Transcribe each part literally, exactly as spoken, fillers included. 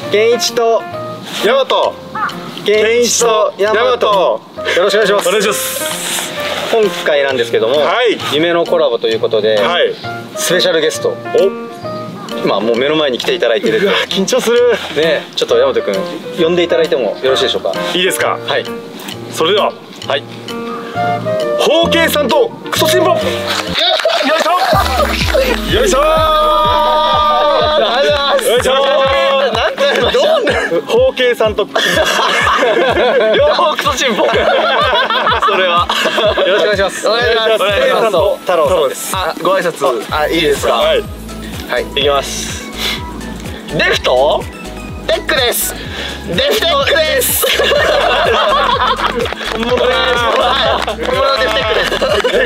健一とヤマト、 健一とヤマト、よろしくお願いします。 お願いします。 今回なんですけども、 はい、 夢のコラボということで、はい、スペシャルゲスト、お、今もう目の前に来ていただいてる。 うわ、緊張するね。ちょっとヤマト君呼んでいただいてもよろしいでしょうか。 いいですか。 はい、それでは、 はい、 ホウケイさんとクソチンポ、よいしょよいしょよいしょ。ホウケイさんと両方クソチンポ。それはよろしくお願いします。 お願いします。ホウケイさんと太郎さんです。 あ、ご挨拶、あ、いいですか。 はい、 はい、いきます。デフとテックです。デフテックです。本物です。本物デフテックです。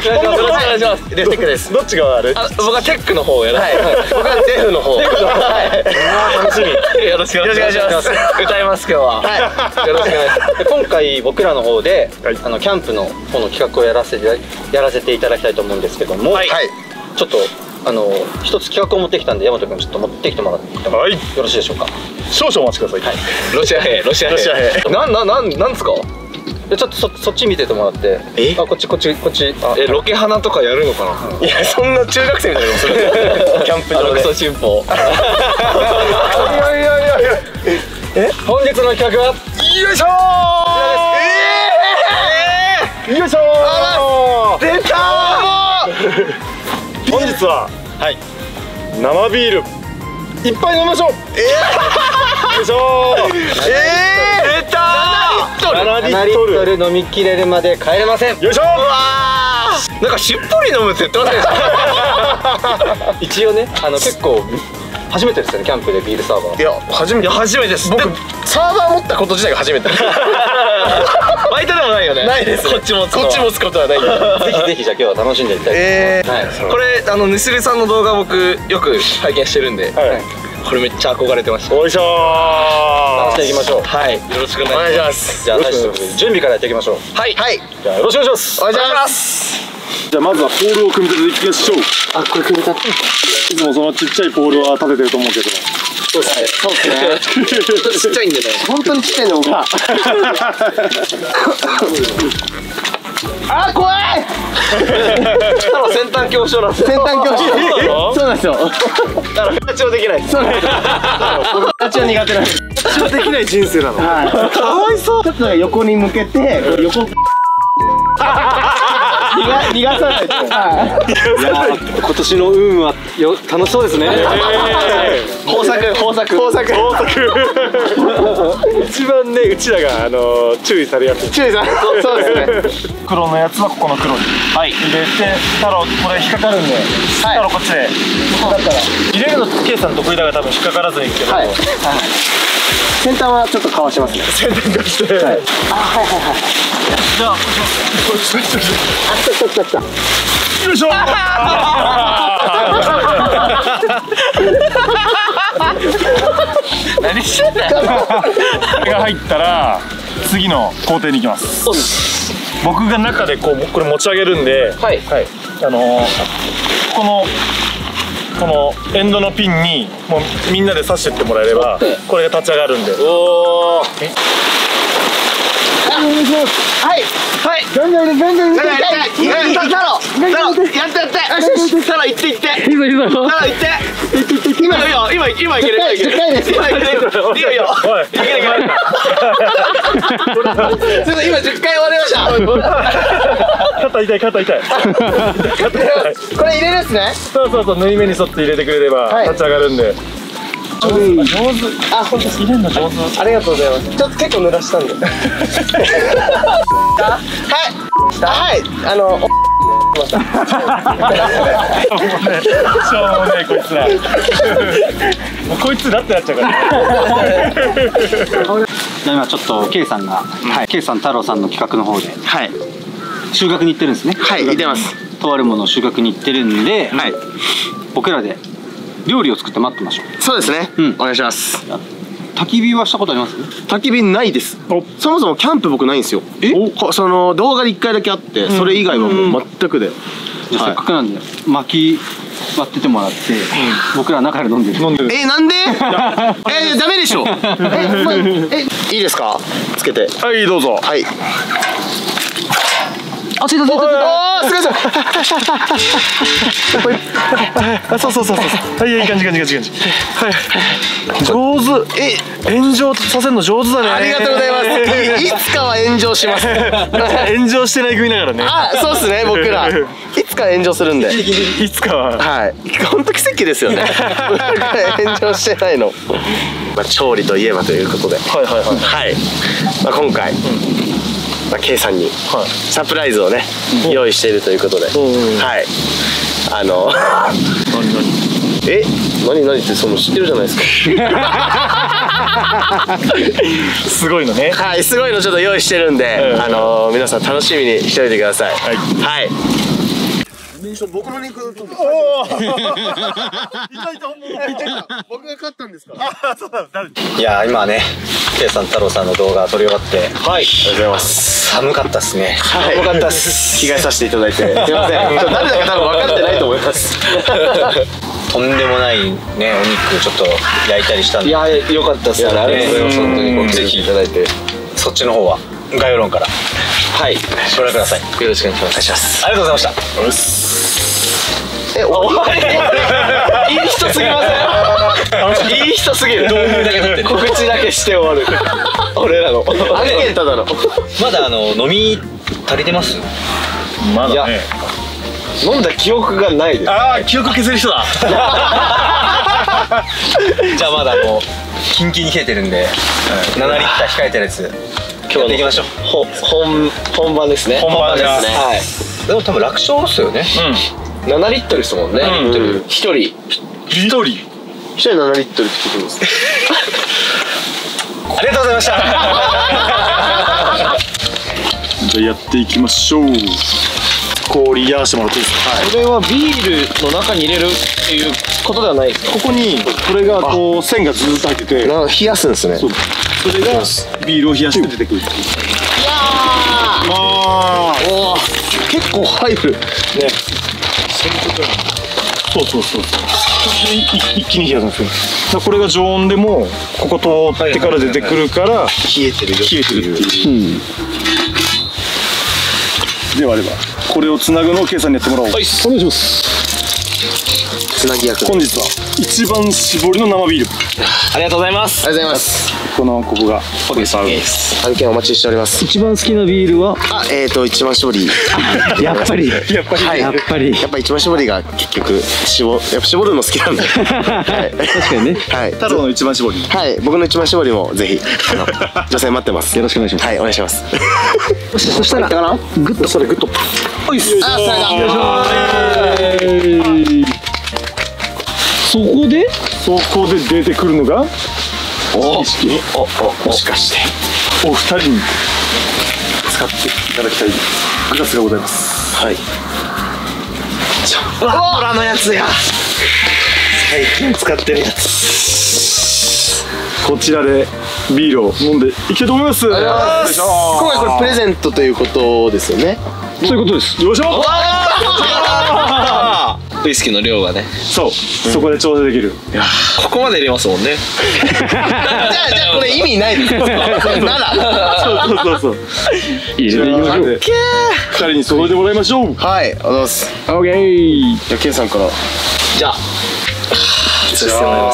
本物お願いします。デフテックです。 どっちが悪い？ 僕はテックの方をやら。僕はデフの方。楽しみ。よろしくお願いします。歌います今日は。はい。よろしくお願いします。 今回僕らの方であのキャンプの方の企画をやらせてやらせていただきたいと思うんですけども、ちょっとあの一つ企画を持ってきたんで、ヤマト君ちょっと持ってきてもらってもよろしいでしょうか。 少々お待ちください。はい、 ロシア兵、ロシア兵、ロシア兵。なんなんなんなんですか。 ちょっとそそっち見ててもらって。え？あ、こっちこっちこっち。 え、ロケハナとかやるのかな。いや、そんな中学生みたいなことする。キャンプ場で。クソ進歩。いやいやいやいや。 え？本日の企画は。 よいしょー。ええ。よいしょー。出たー。本日は。はい。生ビール。いっぱい飲みましょう。ええ。よいしょー。ええ。出たー。 ななリットル飲みきれるまで帰れません。 よいしょー。 なんかしっぽり飲むって言ってませんでした。 一応ね、あの結構初めてですよね、キャンプでビールサーバー。 いや、初めて。いや、初めてです。僕サーバー持ったこと自体が初めて。バイトでもないよね。ないです。こっちもこっち持つことはない。 ぜひぜひじゃあ今日は楽しんでいきたい。ええ。 これあのヌスレさんの動画僕よく拝見してるんで、これめっちゃ憧れてました。 おいしょー。 楽しんでいきましょう。 はい。よろしくお願いします。 じゃあ準備からやっていきましょう。 はいはい。 じゃあよろしくお願いします。 お願いします。 じゃあまずはポールを組み立てていきましょう。 あ、これ組み立て。 いつもそのちっちゃいポールは立ててると思うけど。 そうですね。そうですね。 ちっちゃいんでね。 本当にちっちゃいのが。あ、怖い。 ただ先端恐怖症なんです。 先端恐怖症。そうなんですよ。 だから形をできない。 そうなんですよ。形は苦手なんです。 形はできない人生なの。 はい。かわいそう。ちょっと横に向けて横。逃がさないと。今年の運はよ楽しそうですね。 豊作豊作豊作豊作。一番ね、うちらがあの注意されやすい。 注意されそうですね。 黒のやつはここの黒に。はい。で、太郎これ引っかかるんで、太郎こっちで。だったら入れるのケイさん得意だから多分引っかからずにいくけど。はい。 先端はちょっとかわしますね。 先端かして。はい。あ、はいはいはい。じゃあ、これスイッチして。 あ、来た来た来た。 よいしょ。 何してんだよ。 これが入ったら次の工程に行きます。僕が中でこうこれ持ち上げるんで、はい。はい。あのこのこのエンドのピンにもうみんなで刺してってもらえればこれが立ち上がるんで。おお。 はいはい。ガンガンガンガンガンガン。太郎太郎やってやって。太郎行って行って。いいぞいいぞ。太郎行って。今いいよ今今いける今いける。今いける。いいよいいよ。おい。いけるいける。今じゅっかい終わりました。 肩痛い肩痛い。 これ入れるっすね。 そうそうそう、縫い目に沿って入れてくれれば立ち上がるんで。上手。 あ、本当入れるの上手。ありがとうございます。ちょっと結構濡らしたんで。はいはい、あのしょうもねえこいつら。もうこいつだってなっちゃうから。 じゃあ今ちょっと K さんが、K さん太郎さんの企画の方で収穫に行ってるんですね。 はい、行ってます。 とあるものを収穫に行ってるんで、僕らで料理を作って待ってましょう。 そうですね。お願いします。 焚き火はしたことあります？ 焚き火ないです。そもそもキャンプ僕ないんですよ。え？その動画でいっかいだけあって、それ以外はもう全くで。 せっかくなんで巻き割っててもらって、僕ら中で飲んでる。飲んでる。 え、なんで？え、ダメでしょ。え、いいですか？つけて。 はい、どうぞ。はい。 あ、ついたついたついた。 あー、すごいすごい。 あ、そうそうそうそう。はい、いい感じ感じ感じ感じ。はい。上手。え、炎上させるの上手だね。 ありがとうございます。いつかは炎上します。 炎上してない組だからね。 あ、そうっすね、僕ら。いつか炎上するんで。 いつかは。 はい。本当奇跡ですよね。炎上してないの。まあ調理といえばということで。はいはいはい。はい。まあ今回。まあ、K さんにサプライズをね、うん、用意しているということで、うん、はい、あの何何え何何ってその知ってるじゃないですか。 すごいのね。 はい、すごいのちょっと用意してるんで、うん、あの皆さん楽しみにしておいてください。はい、はい、僕のリンク僕が勝ったんですか。 いや今ね K さん太郎さんの動画撮り終わって、 はい、ありがとうございます。 寒かったっすね。 寒かったっす。着替えさせていただいてすいません。誰だか多分分かってないと思います。 とんでもないねお肉ちょっと焼いたりしたんで、 いや良かったっすね。ありがとうございます。本当にぜひいただいて、 そっちの方は概要欄からはいご覧ください。よろしくお願いします。 ありがとうございました。 え、終わり？いい人すぎません？いい人すぎる。告知だけして終わる。俺らのアンケートだろ。 まだあの飲み足りてます？ まだね。 飲んだ記憶がないです。 ああ、記憶消せる人だ。 じゃあまだあのキンキンに冷えてるんでななリッター控えてるやつ今日でいきましょう。 本本番ですね。 本番ですね。 はい。でも多分楽勝ですよね。 うん。ななリットルですもんね。ひとりひとりひとりななリットルってことです。 ありがとうございました。 じゃあやっていきましょう。氷やらしてもらっていいですか。 これはビールの中に入れるっていうことではないですか。 ここにこれがこう線がずっと入ってて冷やすんですね。それがビールを冷やして出てくる。いやー、あー、 おー、結構入るね。 そうそうそうそう。一気に冷やすんですよ。これが常温でもここ通ってから出てくるから冷えてるよ。 冷えてるっていう。ではあればこれをつなぐのをKさんにやってもらおう。はい、お願いします。 つなぎ役。 本日は一番搾りの生ビール。 ありがとうございます。ありがとうございます。 このここがオッケーです。案件お待ちしております。 一番好きなビールはあ、えっと一番搾り。 やっぱりやっぱりやっぱりやっぱ一番搾りが結局絞やっぱ絞るの好きなんで。確かにね。 はい。 太郎の一番搾り。 はい。僕の一番搾りもぜひ女性待ってます。 よろしくお願いします。 はい、お願いします。 そしたらグッとそれグッと。 おいっす。あ、さあ、そこでそこで出てくるのがおお、もしかしてお二人に使っていただきたいグラスがございます。 はい。うわ、トラのやつや。最近使ってるやつ。 こちらでビールを飲んでいきたいと思います。今回これプレゼントということですよね。 そういうことです。よいしょ。 ウイスキーの量がね。 そう、そこで調整できる。 いや、ここまで入れますもんね。じゃあじゃあこれ意味ないです。なら。 そうそうそうそう。入れていきましょう。二人に揃えてもらいましょう。 はい、ありがとうございます。 オッケー。 じゃあ K さんから。じゃあ。そうしてもらいます。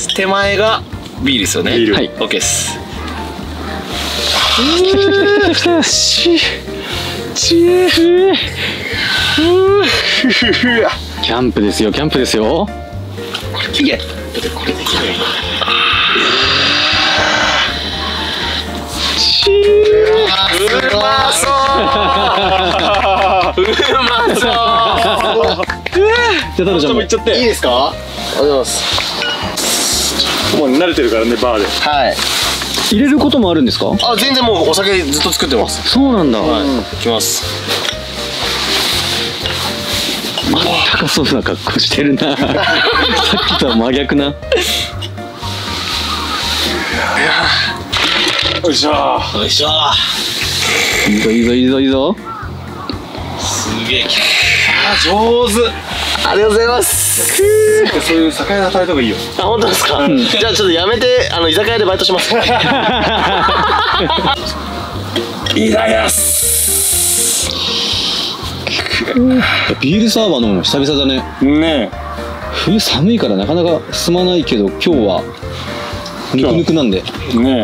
手前がビールですよね。 ビール。 はい、オッケーです。 キャンプですよ、キャンプですよ。 これきれい。だってこれできれい。うまそう。うまそう。 じゃあ太郎ちゃんもいっちゃって。 いいですか？ありがとうございます。 もう慣れてるからね、バーで。 はい。 入れることもあるんですか？ あ、全然もうお酒ずっと作ってます。 そうなんだ。 はい。いきます。 まったかそうな格好してるな。さっきとは真逆な。 よいしょ。 よいしょ。 いいぞいいぞいいぞいいぞ。 すげえ。 上手。 ありがとうございます。 そういう酒屋で働いた方がいいよ。 あ、本当ですか。じゃあちょっとやめて、あの居酒屋でバイトします。 いただきます。 ビールサーバー飲むの久々だね。 ねえ。 冬寒いからなかなか進まないけど、今日はぬくぬくなんで。 ね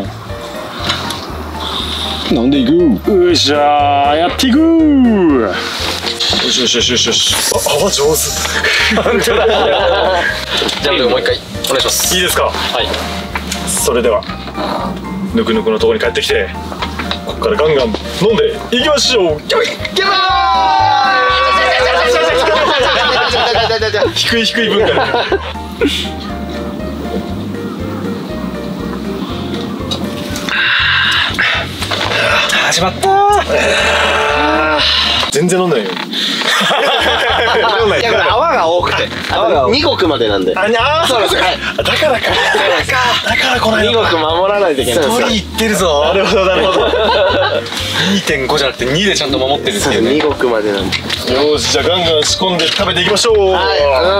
え。なんでいく。 よいしょー、やっていくー。よしよしよしよしよし。あ、泡上手。本当だ。 じゃあもう一回お願いします。 いいですか。 はい。 それではぬくぬくのところに帰ってきて、ここからガンガン飲んでいきましょう。 キャー。 低い低い文化。始まったー。全然飲んでないよ。 いや、これ泡が多くて、にごくまでなんで。 ああ、そうですか。だからか。だからこのにごく守らないといけない。 取りいってるぞ。 なるほどなるほど。 にてんご じゃなくてにでちゃんと守ってるっていうね。 にごくまでなんで。 よし、じゃあガンガン仕込んで食べていきましょう。 はい、ありがとうございます。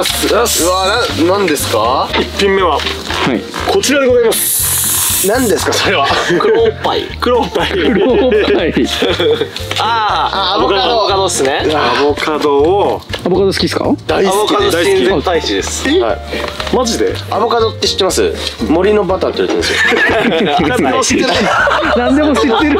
うわ、な、なんですか。 一品目はこちらでございます。 何ですかそれは。黒おっぱい。 黒おっぱい。 黒おっぱい。 ああ、アボカド。アボカドっすね。 アボカドを。 アボカド好きですか。 大好きです。親善大使です。はい。 マジで。 アボカドって知ってます？森のバターって言われてるんですよ。 何でも知ってる。 何でも知ってる。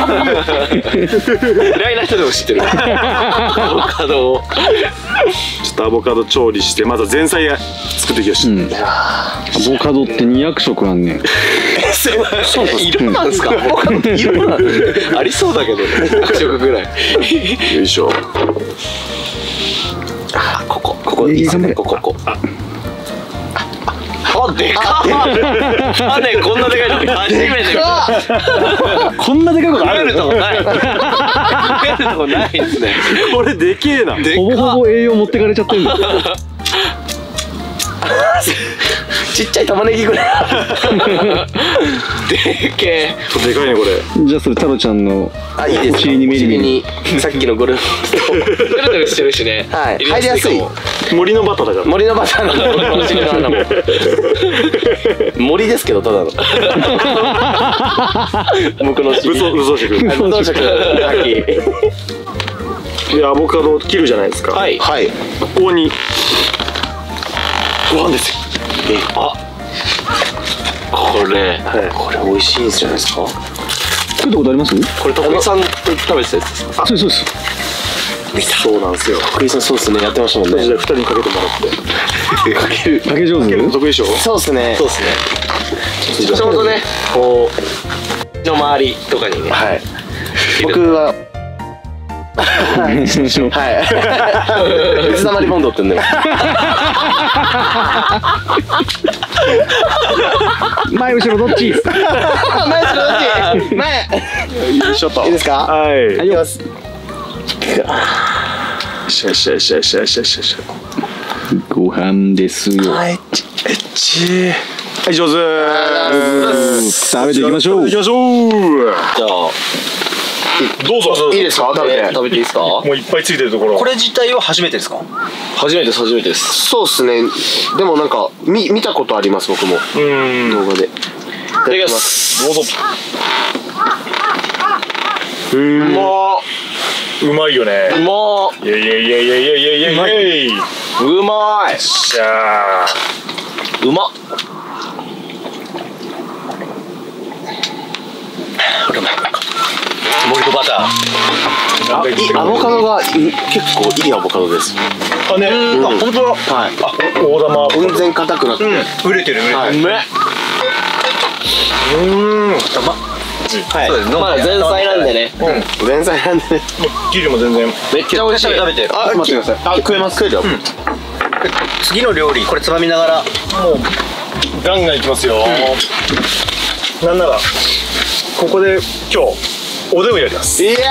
嫌いな人でも知ってる。アボカドを。 ちょっとアボカド調理して、まず前菜作っていきましょう。 アボカドってにひゃくしょくあんねん。 色なんですか。アボカドって色なんありそうだけどね。ひゃくしょくぐらい。 よいしょ。 あ、ここここいいですね。ここここ。あ、でかっ。種こんなでかいの初めて見た。 こんなでかいことあるとこない。見えるとこないですね。 これでけえな。 ほぼほぼ栄養持ってかれちゃってるんだ。 ちっちゃい玉ねぎぐらい。でけえ。 でかいねこれ。 じゃあそれタロちゃんのあ、いいですか。お尻にさっきのゴルフスト。ぐるぐるしてるしね。はい。入りやすい。 森のバターだから。 森のバターなんだ。俺のお尻の穴も。森ですけどただの。僕のお尻。 嘘嘘してくる。 嘘してくる。 でアボカドを切るじゃないですか。 はいはい。 ここにご飯ですよ。 え、あ、これ、これ美味しいんじゃないですか。 作ったことあります？ これ徳井さんと食べてたやつですか。 そうですそうです。 そうなんですよ。 徳井さんそうですね、やってましたもんね。 じゃあふたりにかけてもらって。 かける。 かけ上手？ 得意でしょ。 そうですね。そうですね。ちょうどね、こうの周りとかにね。はい。僕は。はい。水溜りボンドって言うんだよ。 前後ろどっち？前後ろどっち？前。 よいしょと。 いいですか？ はい。 いきます。 しゃしゃしゃしゃしゃしゃしゃ。 ご飯ですよ。 はい。えっち。はい、上手。 食べていきましょう。 いきましょう。 じゃあ。 どうぞ。 いいですか？食べて食べていいですか？ もういっぱいついてるところ。 これ自体は初めてですか？ 初めてです初めてです。そうですね。でもなんか見見たことあります僕も。うん。動画で。いただきます。 どうぞ。うん。うま。うまいよね。 うま。 いやいやいやいやいやいやいやいやいや。 うまい。 しゃー。うま。これも森のバター。あ、アボカドが結構いいアボカドです。 あね、あ、本当だ。はい。あ、大玉。 全然硬くなって。 売れてる売れてる。 うめ。うん。玉。はい。まだ前菜なんでね。前菜なんでね。 切るも全然。 めっちゃ美味しい。食べて。あ、待ってください。あ、食えます。食えるよ。 次の料理これつまみながらもうガンガンいきますよ。なんならここで今日おでんをやります。 いやー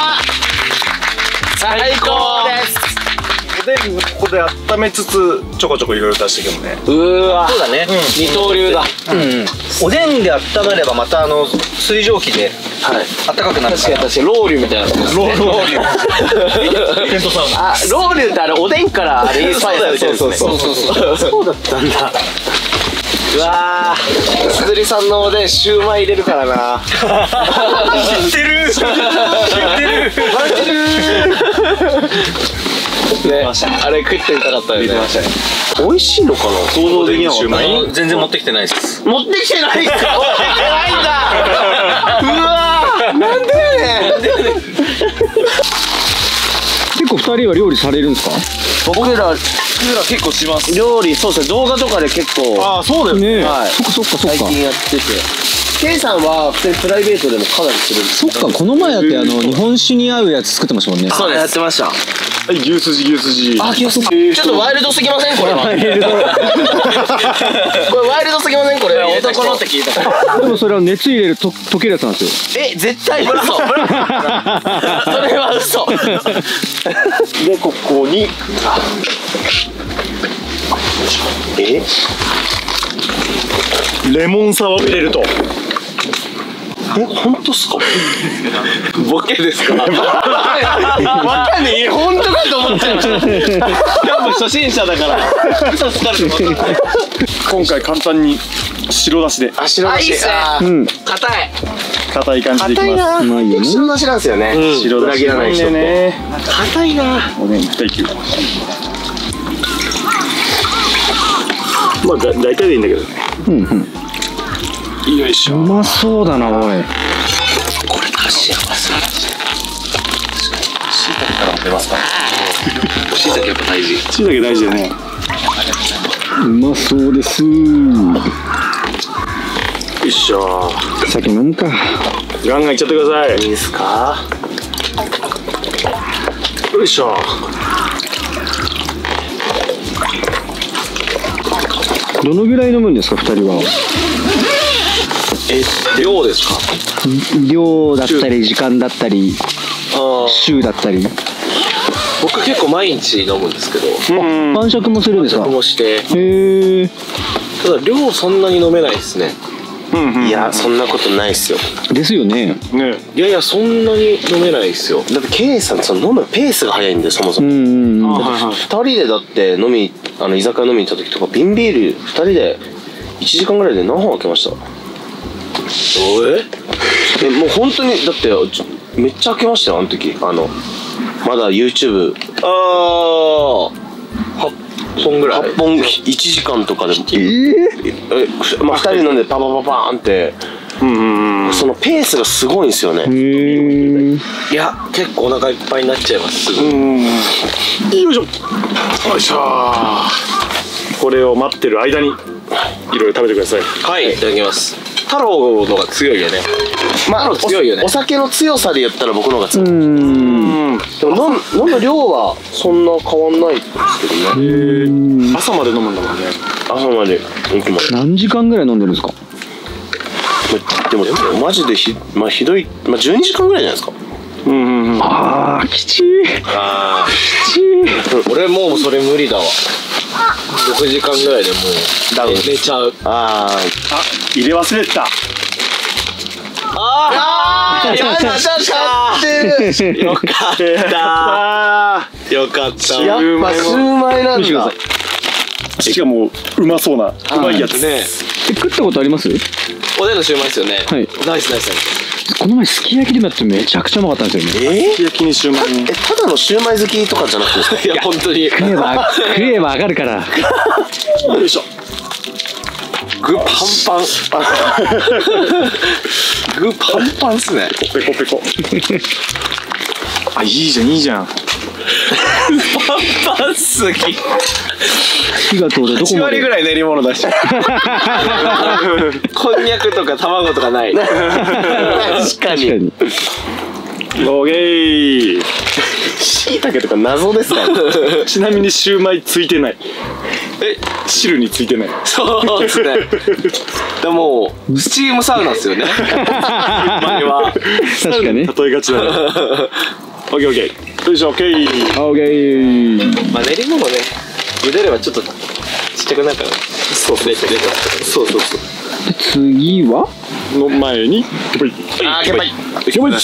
最高です。 おでんここで温めつつちょこちょこいろいろ出していくのね。 うわ、 そうだね、 二刀流だ。 うん、 おでんで温まればまたあの水蒸気で暖かくなるから。確かに確かにロウリュみたいな。ロウリュ。テントサウナ。あ、ロウリュってあれおでんからあれインスパイアされてるんですね。そうそうそう。そうだったんだ。うわー、すずりさんのおでんシューマイ入れるからな。知ってる。知ってる。知ってる。ね、あれ食ってみたかったよね。美味しいのかな。想像できなかった。全然持ってきてないです。持ってきてないですか。持ってきてないんだ。うわー、なんでやねん。 結構ふたりは料理されるんですか？ 僕ら、僕ら結構します。料理、そうですね、動画とかで結構。 ああ、そうですね。 はい。そっかそっかそっか。最近やってて。ケイさんは普通にプライベートでもかなりするんです。 そっか、この前だってあの日本酒に合うやつ作ってましたもんね。 そうです。やってました。 はい、牛すじ牛すじ。 あ、牛すじ。ちょっとワイルドすぎませんこれは。これワイルドすぎませんこれ。男のって聞いた。 でもそれは熱入れると溶けるやつなんですよ。 え、絶対嘘。それは嘘。 でここに。 え？ レモンサワーを入れると。 え、本当っすか？ボケですか？わかんねえ、本当かと思っちゃいました。多分初心者だから。嘘つかれても。 今回簡単に白だしで。 あ、白だし。あ、うん。硬い。 硬い感じでいきます。 うまいよね。白だしなんですよね。白だし裏切らない人って。硬いな。 おでん、サンキュー。まあだ大体でいいんだけどね。うんうん。よいしょ。 うまそうだな、おい。 これだしやばそう。しいたけからも出ますか。しいたけやっぱ大事。 しいたけ大事だね。 うまそうです。よいしょ。 酒飲むか。 ガンガンいっちゃってください。 いいですか。 よいしょ。 どのぐらい飲むんですか、ふたりは。 え、量ですか？ 量だったり時間だったり週だったり。 僕結構毎日飲むんですけど。 晩酌もするんですか？ 晩酌もして。 へえ。 ただ量そんなに飲めないですね。いや、そんなことないですよ。 ですよね。 いやいや、そんなに飲めないですよ。だってケイさんその飲むペースが早いんで、そもそも。ふたりでだって飲みあの居酒屋飲みに行った時とか瓶ビールふたりでいちじかんぐらいで何本開けました？ええ、もう本当にだってめっちゃ開けましたよ、あの時。あのまだ YouTube ああはっぽんぐらい、はっぽんいちじかんとかでも。ええ、まあふたり飲んでパパパパーンって。うんうん、そのペースがすごいんですよね。いや、結構お腹いっぱいになっちゃいます。すぐ。 よいしょ。よいしょ。これを待ってる間にいろいろ食べてください。 はい、いただきます。太郎のが強いよね。まあ、強いよね。お酒の強さで言ったら僕の方が強い。うん。でも飲む飲む量はそんな変わんないですけどね。朝まで飲むんだもんね。 朝まで。 何時間ぐらい飲んでるんですか？ でもマジでひ、まあ、ひどい、まあ、じゅうにじかんぐらいじゃないですか。 うんうんうん。ああ、きちい。 ああ、きちい。俺もうそれ無理だわ。ろくじかんぐらいでもう寝ちゃう。ああ、 あ、入れ忘れてた。 ああ、やっちゃった。よかった。よかった。やっぱシューマイなんだ。 しかもうまそうなうまいやつね。 食ったことあります？ おでんのシューマイですよね。はい。ナイスナイスナイス。この前すき焼きでもやってめちゃくちゃうまかったんですよね。 えー？ すき焼きにシューマイ。 え、ただのシューマイ好きとかじゃなくてですか？いや本当に。 食えば食えば上がるから。 よいしょ。 具パンパン。具パンパンっすね。 ペコペコ。あ、いいじゃんいいじゃん。 パンパンすぎ。 火が通るどこまで。はちわりぐらい練り物出しちゃう。こんにゃくとか卵とかない。確かに。 オーケー。 しいたけとか謎ですか？ ちなみにシューマイついてない。 え、 汁についてない。 そうですね。でもスチームサウナですよね。 確かに。 例えがちだね。オッケーオッケー。よいしょ、オッケー。 オッケー。 まあ練り物ね、茹でればちょっとちっちゃくなるから。そうそうそう。そうそうそう。 次はの前にあー、けばいけばい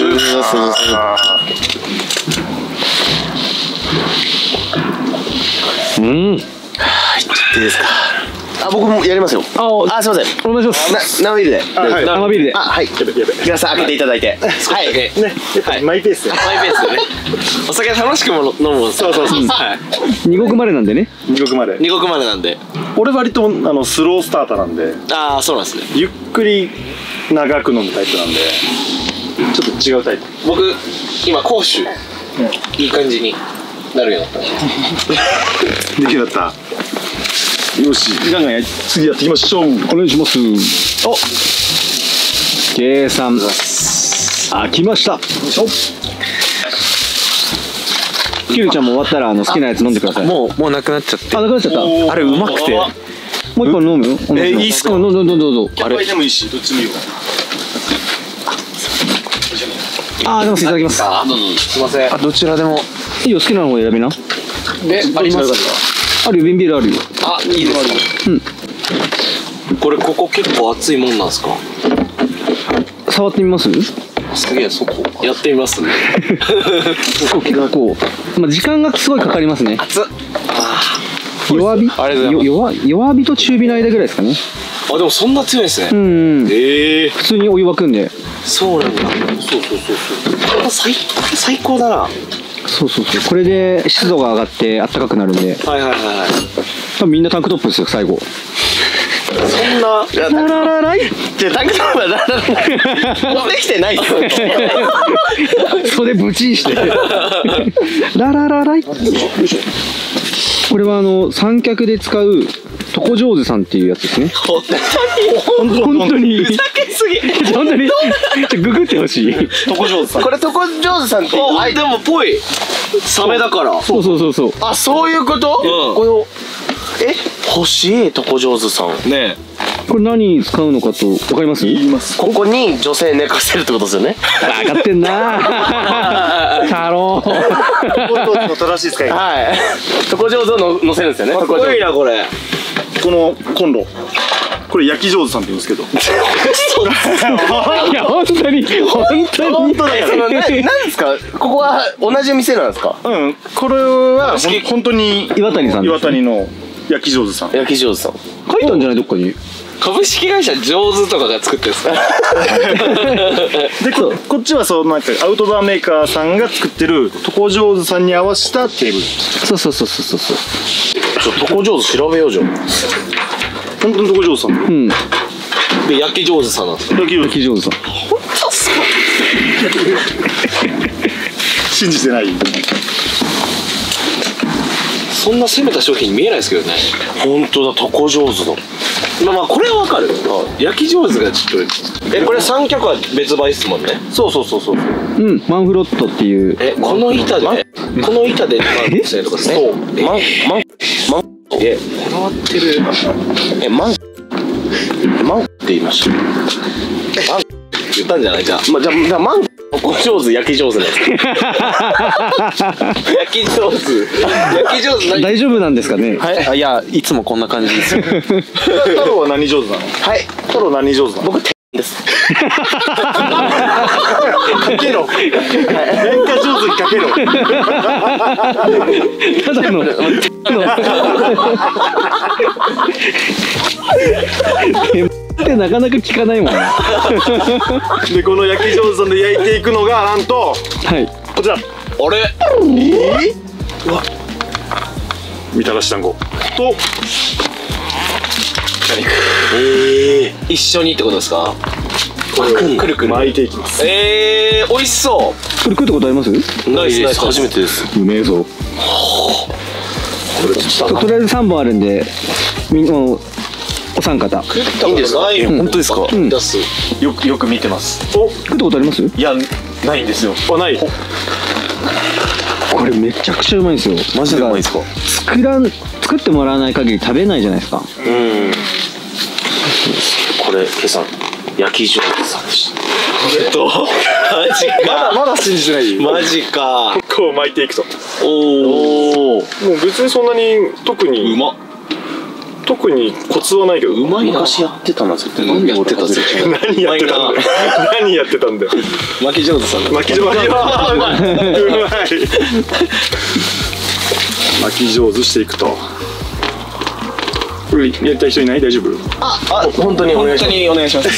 うん。 いいですか。あ、僕もやりますよ。あ、すいません。 お願いします。 生ビールで。 生ビールで。 あ、はい。皆さん開けていただいて。はい。ね、 マイペースで。 マイペースでね。お酒楽しくも飲む。そうそうそう。 二国までなんでね。 二国まで。 二国までなんで。 俺割とあのスロースターターなんで。 ああ、そうなんですね。 ゆっくり長く飲むタイプなんで。ちょっと違うタイプ。 僕今甲州いい感じになるようになった。 できるようになった。よし、ガンガンや次やっていきましょう。 お願いします。お、計算あ、来ました。キュウちゃんも終わったらあの好きなやつ飲んでください。 もうもうなくなっちゃって。 あ、なくなっちゃった。 あれうまくて。 もう一本飲むよ。 え、いいっすか。 どうぞどうぞどうぞ。 あれでもいいし、どっちもいいよ。 あ、でもいただきます。 あ、どうぞ。すいません。 あ、どちらでもいいよ、好きなのを選びな。 で、あります。 あるよ、瓶ビールあるよ。 あ、いいです。うん。これここ結構熱いもんなんですか。 触ってみます？ すげえ、そこやってみますね。 そう、結構まあ時間がすごいかかりますね。 熱っ。 弱火？弱弱火と中火の間ぐらいですかね。 あ、でもそんな強いですね。 うん。 ええ。 普通にお湯沸くんで。 そうなんだ。そうそうそうそう。最最高だな。 そうそうそう。これで湿度が上がって暖かくなるんで。 はいはいはい。 多分みんなタンクトップですよ最後。 そんな。 ラララライ。 じゃタンクトップはラララライ。できてないよ。 袖ブチンして。ラララライ。これはあの三脚で使う床上手さんっていうやつですね。 本当に。 ふざけすぎ。 本当に。ググってほしい。 床上手さん。これ床上手さんって。あ、でもぽい。サメだから。 そうそうそうそう。 あ、そういうこと？このえ、欲しい床上手さん。ね。 これ何に使うのかと分かります？ 言います。ここに女性寝かせるってことですよね。 分かってんな。太郎。 の正しい使い。 はい。床上手を乗せるんですよね。かっこいいなこれ。 このコンロ。これ焼き上手さんって言うんですけど。 いや本当に本当に本当だよ。そのななんですか。ここは同じ店なんですか。 うん。これは本当に岩谷さん。 岩谷の焼き上手さん。 焼き上手さん。 書いたんじゃないどっかに。 株式会社上手とかが作ってるんですか。 で こ, こっちはそうなんかアウトドアメーカーさんが作ってる床上手さんに合わせたテーブル。 そうそうそうそうそう。 ちょっと床上手調べようじゃん。 本当に床上手さん。うん。 で焼き上手さんなんですか。 焼き上手さん。 本当っすか。 信じてない。 そんな攻めた商品に見えないですけどね。本当だ、床上手の。まあまあこれはわかる。焼き上手がちょっと。え、これ三脚は別売っすもんね。そうそうそうそう。 うん、マンフロットっていう。 え、この板でこの板でにまんごせんえんとかですね。そう。マンマンマン。え、こだわってる。え、マンマンって言いました。マン言ったんじゃない。じゃあ、まあ、じゃあ、じゃあマン床上手焼き上手なんですか。焼き上手焼き上手大丈夫なんですかね。 はい。あ、いや、いつもこんな感じですよ。 太郎は何上手なの。 はい。 太郎何上手なの。 僕です。 かけろ。演歌上手にかけろ。 ただの。ってなかなか聞かないもんね。 でこの焼き上手さんで焼いていくのがなんと、はい、こちら。あれ？えー？うわ。みたらし団子と豚肉。 ええー、一緒にってことですか？くるくる巻いていきます。 ええー、美味しそう。 これ食ったことあります？ ないです。初めてです。 うめえぞ。これちょっととりあえずさんぼんあるんで、みんなお三方。 いいんですか？ 本当ですか？ うん。出す。 よくよく見てます。 お、食ったことあります？ いや、ないんですよ。あ、ない。 これめちゃくちゃうまいんですよ。 マジでうまいですか？ 作らん作ってもらわない限り食べないじゃないですか。うん。 これ今朝焼き上手さんでした。えっと、マジか。 まだまだ信じてない。 マジか。 こう巻いていくと。 おお。 もう別にそんなに特に。 うまっ。 特にコツはないけどうまいな。 昔やってたな絶対。何やってたんだよ。 何やってたんだよ。何やってたんだよ。 巻き上手さん。 巻き上手。うまい。うまい。巻き上手していくと。これやりたい人いない？大丈夫？ あ、あ、本当にお願いします。本当にお願いします。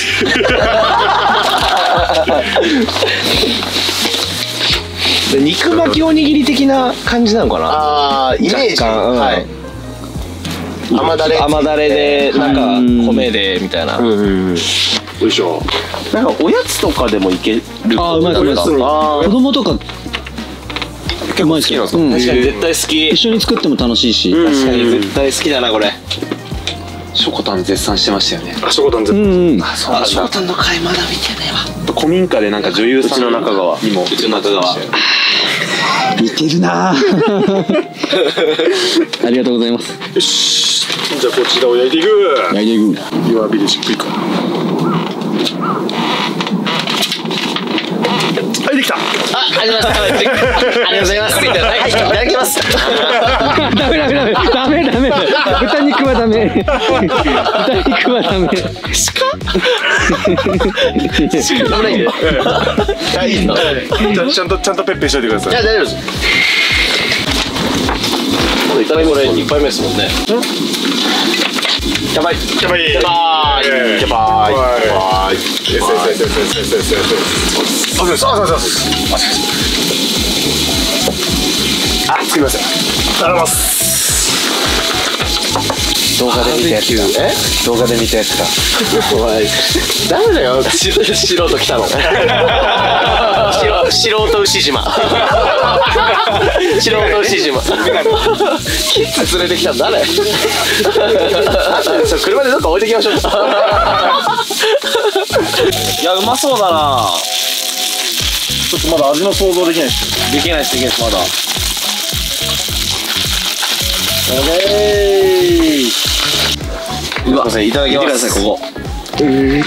肉巻きおにぎり的な感じなのかな。ああ、イメージ。はい。甘だれ。甘だれで、なんか米でみたいな。 よいしょ。 なんかおやつとかでもいける。 ああ、うまい。おやつに。子供とか。 結構好きなんですか。確かに絶対好き。 一緒に作っても楽しいし。 確かに絶対好きだなこれ。ショコタン絶賛してましたよね。 あ、ショコタン絶賛。あ、そうだ。ショコタンの回まだ見てねえわ。古民家でなんか女優さんの中川にも。うちの中川。 似てるな。ありがとうございます。 よし。じゃあこちらを焼いていく。 焼いていく。 弱火でしっくりか。はい、できた。 あ、ありがとうございます。ありがとうございます。いただきます。 ダメダメダメダメダメ。豚肉はダメ。豚肉はダメ。 鹿？鹿ないんで。はい、いいの。 ちゃんとちゃんとペッペしといてください。 いや大丈夫です。いただきこれ一杯目ですもんね。やばいやばいやばいやばいやばい。あ、すみません。 ありがとうございます。 動画で見たやつだ。え？動画で見たやつだ。ダメだよ。素人来たの。素人牛島。素人牛島。キッズ連れてきたんだね。車でどっか置いてきましょう。いや、うまそうだな。 ちょっとまだ味の想像できないです。 できないです、できないです、まだ。オッケー。うわ、いただきます。ここ。 う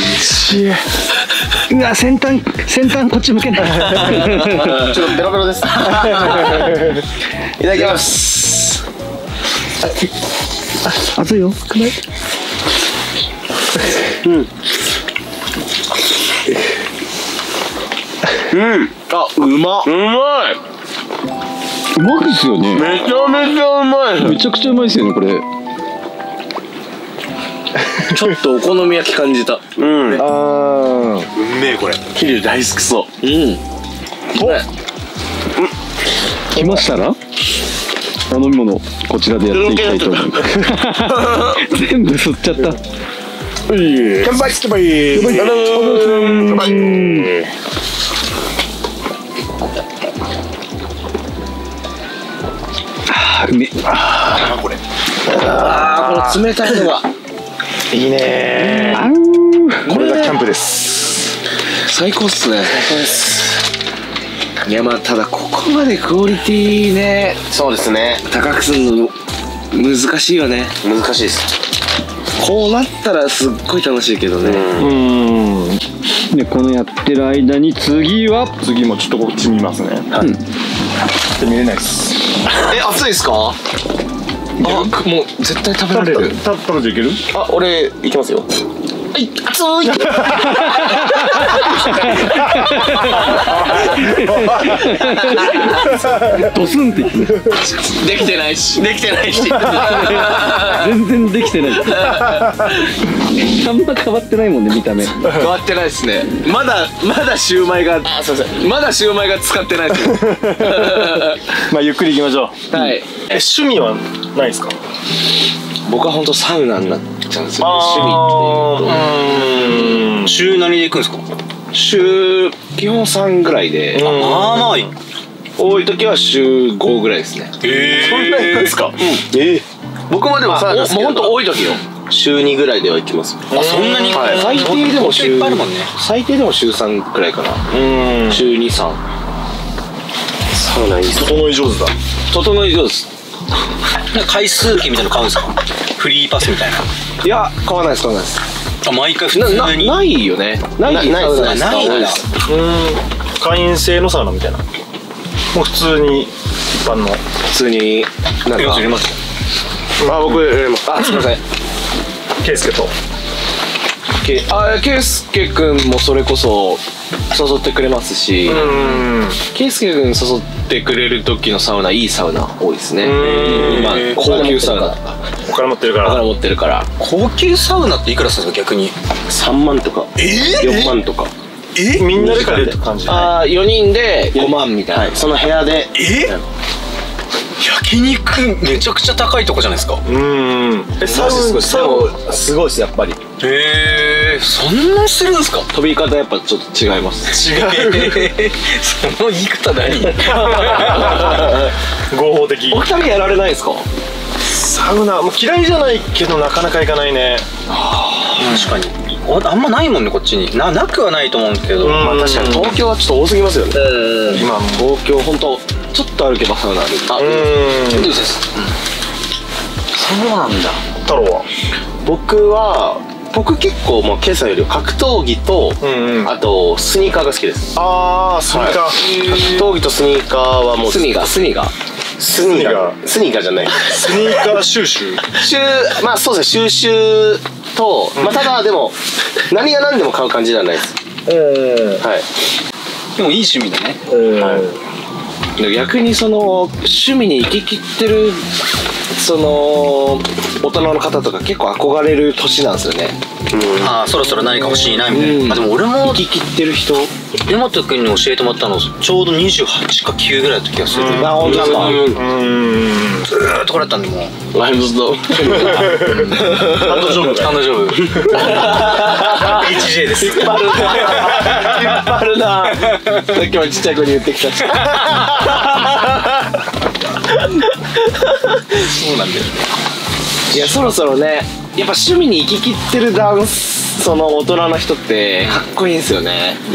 わ、先端先端こっち向けない。 ちょっとベロベロです。いただきます。 熱いよ。 うん。うん。あ、うまっ。うまい。 うまいですよね。 めちゃめちゃうまい。 めちゃくちゃうまいですよねこれ。 ちょっとお好み焼き感じた。うん。ああ。うめえこれ。キリ大好きそう。うん。お。 来ましたらお飲み物こちらでやっていきたいと思います。全部吸っちゃった。 乾杯乾杯乾杯。 うめえ。 ああこれ。ああこの冷たいのがいいね。これがキャンプです。 最高っすね。最高です。いやまあただここまでクオリティね。そうですね。高くするの難しいよね。難しいです。こうなったらすっごい楽しいけどね。うん。 でこのやってる間に次は次もちょっとこっち見ますね。はい。で見れないです。 え、熱いですか？あ、もう絶対食べられる。 た食べていける？ あ、俺いきますよ。はい、熱い。 ドスンって言って。 できてないし、できてないし。 全然できてない。あんま変わってないもんね見た目。 変わってないですね。まだまだシューマイが、あ、すみません。まだシューマイが使ってないです。 まあゆっくり行きましょう。 はい。 え、趣味はないですか？ 僕は本当サウナになっちゃうんですよね。趣味っていうと。 週何で行くんですか？ 週基本さんぐらいで。 まあまあ多い時は週ごぐらいですね。 ええ。そんなにですか？ ええ。僕もでもさ、もう本当多い時よ。週にぐらいでは行きます。 あ、そんなに？ 最低でも週最低でも週さんくらいかな。うん。週に、さん。サウナいいっす。 整い上手だ。 整い上手。 回数券みたいなの買うんですか？フリーパスみたいな。 いや、買わないです買わないです。 あ、毎回普通にないよね。ないないないないんだ。 うん。会員制のサウナみたいな。もう普通に一般の。 普通になんか。 入れます。 あ、僕入れます。あ、すみません。 圭介と。 あ、圭介くんもそれこそ誘ってくれますし、圭介くん誘ってくれる時のサウナ、いいサウナ多いですね。まあ高級サウナとかお金持ってるから。 お金持ってるから。 高級サウナっていくらするんですか逆に？ さんまんとかよんまんとか。 え、みんなで借りるって感じ？ ああ、よにんでごまんみたいな、その部屋で。 え、焼肉めちゃくちゃ高いとこじゃないですか。 うん。え、サウナすごいですやっぱり。 へえ、そんなにするんですか？ 飛び方やっぱちょっと違います。 違う。その言い方何？ 合法的。 お二人やられないですか？ サウナもう嫌いじゃないけどなかなか行かないね。 確かに。あんまないもんねこっちに。ななくはないと思うんですけど。 まあ確かに東京はちょっと多すぎますよね。 今東京本当ちょっと歩けばサウナある。あ、 うん。です。そうなんだ。 太郎は？ 僕は僕結構もう今朝より格闘技とあとスニーカーが好きです。 ああ、スニーカー。 格闘技とスニーカーはもうスニーカースニーカースニーカースニーカーじゃない。 スニーカー収集。 収まあそうですね、収集と、まあただでも何が何でも買う感じではないです。はい。 でもいい趣味だね。 はい。逆にその趣味に行ききってるその大人の方とか結構憧れる年なんですよね。 ああ、そろそろ何か欲しいなみたいな。あ、でも俺も行ききってる人、 大和君に教えてもらったのちょうどにじゅうはちかきゅうぐらいだった気がする。 あ、本当ですか。 ずーっとこれだったんでもうライブズドハンドジョブハンドジョブ エイチジェー です。 引っ張るな引っ張るな。さっきもちっちゃい子に言ってきた。 そうなんだよね。 いや、そろそろね、やっぱ趣味に行ききってるダンス、その大人の人ってかっこいいんですよね。うん、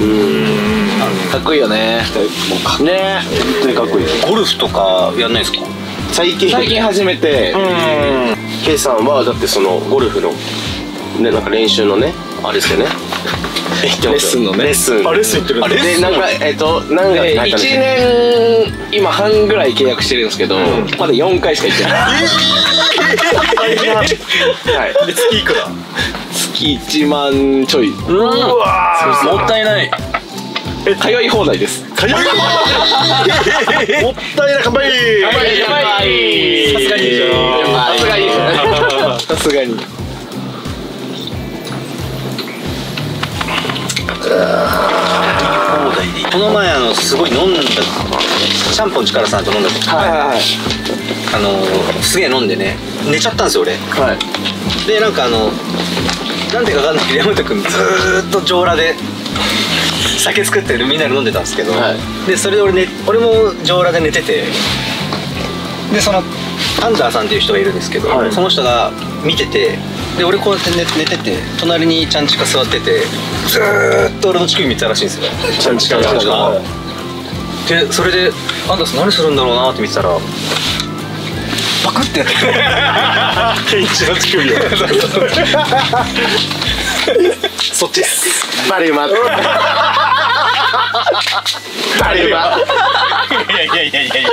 かっこいいよね。もうかね、本当にかっこいい。 ゴルフとかやんないですか？ 最近最近始めて。K さんはだってそのゴルフのね、なんか練習のね、あれですよね。レッスンのね。レッスン。 あ、レッスン行ってるんで、なんかえっとなんかいちねん今半ぐらい契約してるんですけど、まだよんかいしか行ってない。はい。 で月いくら？ 月いちまんちょい。 うわ、もったいない。 え、通い放題です。 通い放題。もったいない。乾杯。 乾杯。さすがに。さすがに。さすがに。 この前あのすごい飲んだシャンポン力さんと飲んだ時、はいはいはい、あのすげえ飲んでね寝ちゃったんですよ俺。はい。でなんかあのなんでかわかんないけど山本君ずーっと上裸で酒作ってるみんなで飲んでたんですけど、はい、でそれで俺、ね、俺も上裸で寝てて、でそのアンダーさんっていう人がいるんですけど、はい、その人が見てて、で俺こうやって 寝, 寝てて隣にちゃんちか座っててずーっと俺の乳首見てたらしいんですよ。ちゃんちかがで、それでアンダーさん何するんだろうなって見てたらパクってやってケンイチの乳首をそっちですバリウマバリウマいやいやいやいやいや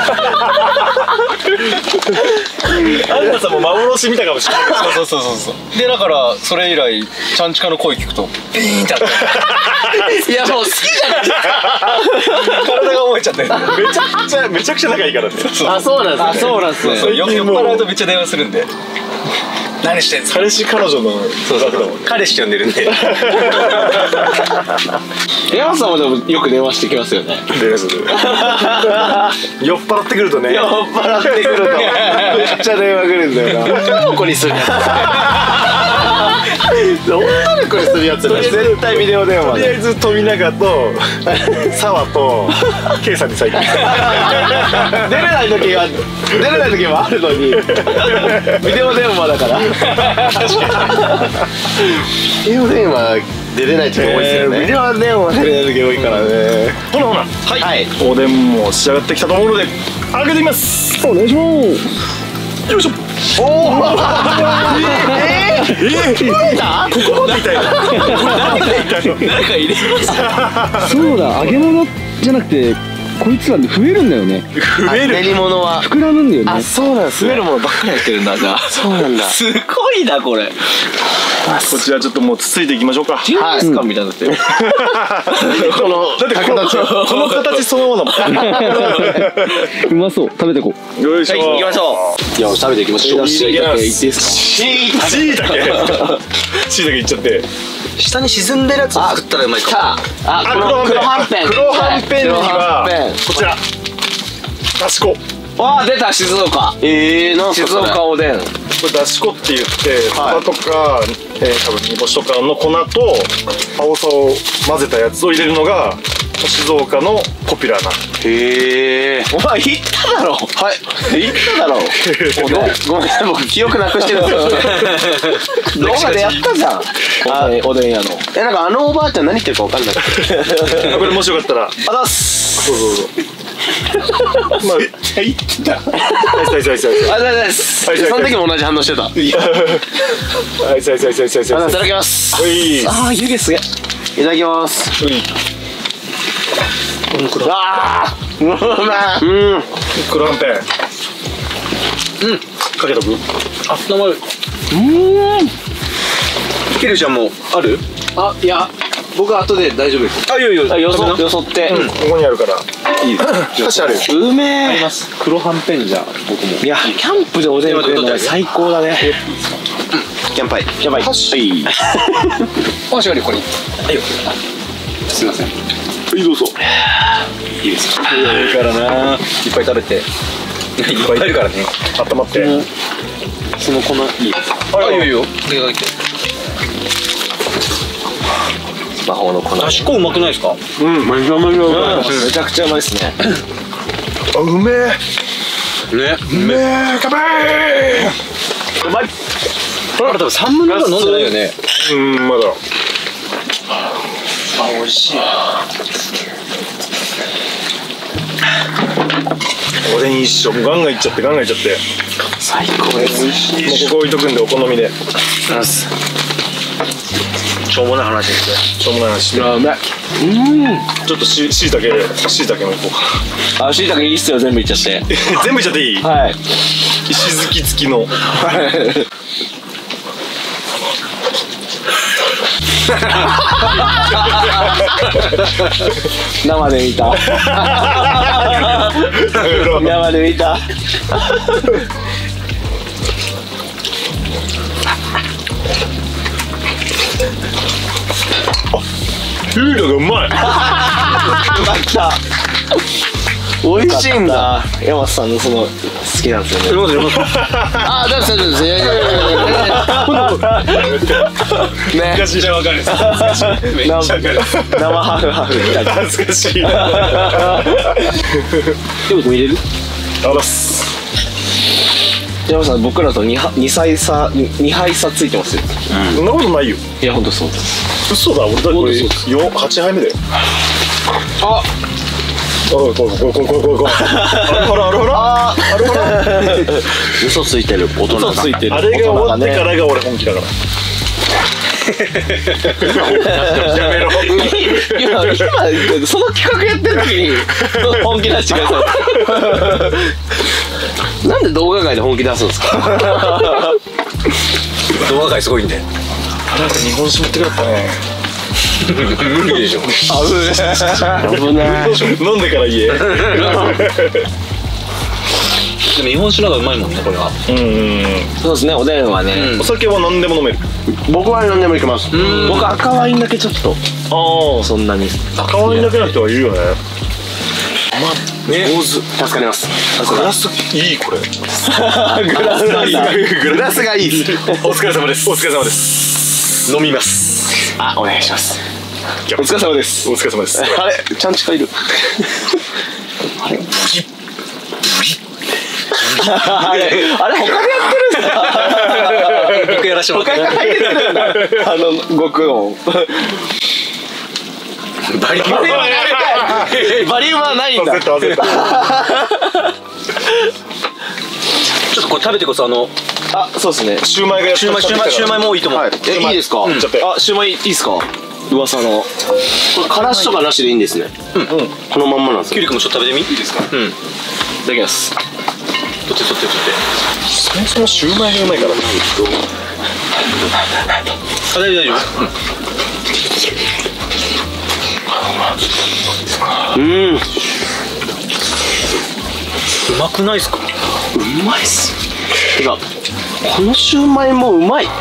アンナさんも幻見たかもしれない。 そうそうそうそうでだからそれ以来ちゃんちかの声聞くとピーンってあっていやもう好きじゃない体が覚えちゃってめちゃくちゃめちゃくちゃ仲いいからね。 あ、そうなんですね。あ、そうなんですね。 酔っ払うとめっちゃ電話するんで何してんすか。 彼氏彼女のそうそう彼氏呼んでるんで山さんもでもよく電話してきますよね。 電話する酔っ払ってくるとね。 酔っ払ってくるとめっちゃ電話くるんだよな。女の子にするやつ女の子にするやつだ。絶対ビデオ電話。 とりあえず富永と澤と K さんに最近出れない時が出れない時もあるのにビデオ電話だからビデオ電話出れない時多いですよね。ビデオ電話出れない時多いからね。 ほなほな、はい、おでんも仕上がってきたと思うので開けてみます。 お願いします。 よいしょ。おおえー、えー、痛いた？ここまで痛いの？ここまで痛いの？ 誰か入れますか？ そうだ、揚げ物じゃなくてこいつらで増えるんだよね。 増える。 練り物は膨らむんだよね。 あ、そうなんですね。増えるものばっかりやってるんだ、じゃあ。そうなんだ。すごいな、これ。 こちらちょっともうつついていきましょうか。 ジンギスカンみたいになってる。この、 だってこのこの形そのままだもん。 うまそう。食べてこう。 よいしょ。 行きましょう。いや、食べていきましょう。しいたけいっていいですか。しいたけ。 しいたけ。しいたけいっちゃって。 下に沈んでるやつを作ったらうまいかも。 あ、黒はんぺん。 黒はんぺんにはこちら。だし粉。 わあ、出た、静岡。ええ、なんすか静岡おでん。 これだし粉って言ってサバとか、えー、多分煮干しとかの粉と青さを混ぜたやつを入れるのが静岡のポピュラーな。 へえ。お前言っただろ。はい。言っただろ。ごめん、僕記憶なくしてるんですよ。動画でやったじゃん。おでん屋の。え、なんかあのおばあちゃん何言ってるか分かんない。 これもしよかったら。 あざっす。 そうそうそう。まあ、言ってた。はいはいはいはい。ありがとうございます。その時も同じ反応してた。はいはいはいはいはいはい。いただきます。 ああ、湯気すげえ。いただきます。ああ、うまい。うん。 黒はんぺん。 うん。 かけとく。 あったまる。うん。ケルちゃんもある？ あ、いや、僕は後で大丈夫です。 あ、いいよいいよ。 よそよそって。 ここにあるから。いいです。箸ある。 うめえ。 あります。黒はんぺんじゃ僕も。 いや、キャンプでおでん食えるのは最高だね。キャンパイ。キャンパイ。 箸。箸あるこれ。はいよ。すみません。 はい、どうぞ。 いいですか。いいからな。いっぱい食べて。いっぱいいるからね。 温まって。 その粉いいですか。あ、いいよいいよ。手がけて。 魔法の粉。 だし粉うまくないですか。 うん、めちゃめちゃうまい。めちゃくちゃうまいですね。 あ、うめえ。 ね。 うめえ。かばえ。 うまい。 これ多分三分の一飲んでないよね。 うん、まだ。 あ、美味しい。 おでん一緒、ガンガンいっちゃって、ガンガンいっちゃって。 最高です。 もうここ置いとくんで、お好みで。 しょうもない話ですね。 しょうもない話して。 うまい。 ちょっとし、しいたけ、しいたけもいこうか。あ、しいたけいいっすよ、全部いっちゃって。 全部いっちゃっていい？ はい。 石突き付きの。 生で見た。生で見た。 ヒーローがうまい。 よかった。美味しいんだ。山本さんのその好きなんですよね。ああ、だからそうです。いやいやいやいや。ね。 難しい。わかる。難しい。めっちゃわかる。 生ハーフハーフみたいな。 恥ずかしい。 でも見れる？ あらす。 山本さん、僕らとにさい差、にはい差ついてますよ。 そんなことないよ。 いや、本当そうです。 嘘だ、俺だってこれはちはいめだよ。 あ、 おい、こいこいこいこいこいこい。あれほらあれほら。あれほら。 嘘ついてる大人が。嘘ついてる。 あれが終わってからが俺本気だから。やめろ。 今今その企画やってる時に本気出してください。なんで動画外で本気出すんですか。 動画界すごいんで。 なんか日本酒持ってくれたね。 無理でしょ。 危ない。 飲んでから言え。 でも日本酒の方がうまいもんね、これは。 うん。そうですね、おでんはね。 お酒は何でも飲める。 僕は何でもいけます。僕赤ワインだけちょっと。ああ、そんなに。 赤ワインだけの人はいるよね。まあ、上手。 助かります。 グラスいいこれ。 グラスがいい。グラスがいい。 お疲れ様です。お疲れ様です。 飲みます。 あ、お願いします。お疲れ様です。 お疲れ様です。 あれ、ちゃんちかいる。あれ、あれ、あれ他でやってるんですか。 僕やらしてもらって。 他に入れてるんだ。あの極音。 バリウムバリウムはないんだ。 忘れた忘れた。 ちょっとこれ食べてこそあの。 あ、そうですね。 シューマイがやった。 シューマイシューマイシューマイもいいと思う。 え、いいですか。あ、シューマイいいですか。 噂の。これからしとかなしでいいんですね。うん、このまんまなんですよ。 キュウリ君もちょっと食べてみ。いいですか。うん。いただきます。取って取って取って。 そもそもシューマイがうまいから。あ、 大丈夫大丈夫。 うん。うまくないですか。 うまいっす。てかこのシューマイもうまい。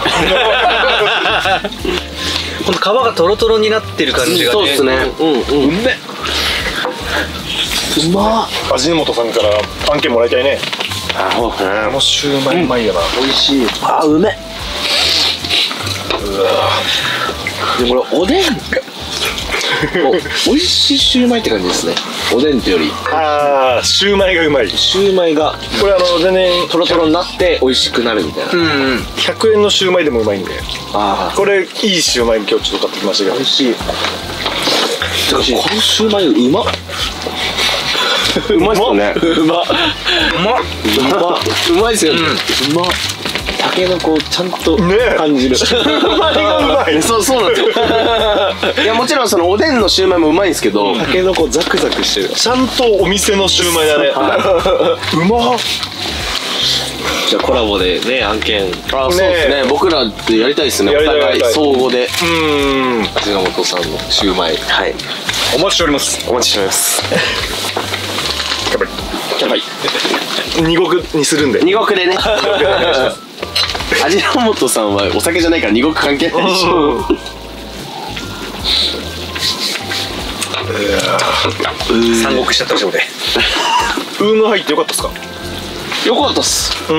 この皮がトロトロになってる感じがね。 そうですね。うんうん。うめ。うまっ。 味の素さんから案件もらいたいね。 あ、そうですね。 このシューマイうまいよな。 美味しい。あ、うめ。うわ。でこれおでん。美味しいシューマイって感じですね。おでんってより。 ああ、シューマイがうまい。 シューマイがこれあの全然トロトロになって美味しくなるみたいな。うんうん。ひゃくえんのシューマイでもうまいんで。 ああ。 これいいシューマイ今日ちょっと買ってきましたけど。 美味しい。このシューマイうまっ。うまいっすよね。うまっ。うまっ。うまいっすよね。うまっ。タケノコをちゃんと感じる。シューマイがうまい。そうそうなんですよ。いやもちろんそのおでんのシューマイもうまいんですけど、タケノコザクザクしてる。 ちゃんとお店のシューマイだね。うまっ。 じゃあコラボでね案件。あ、そうですね。僕らでやりたいですね。お互い相互で。うん。味の素さんのシューマイ。はい。 お待ちしております。 お待ちしております。 やばい。 やばい。 二国にするんで。 二国でね。味の素さんはお酒じゃないから二国関係ないでしょ。 三国しちゃったしょうで。 ウーム入ってよかったですか。 よかったっす。 うん。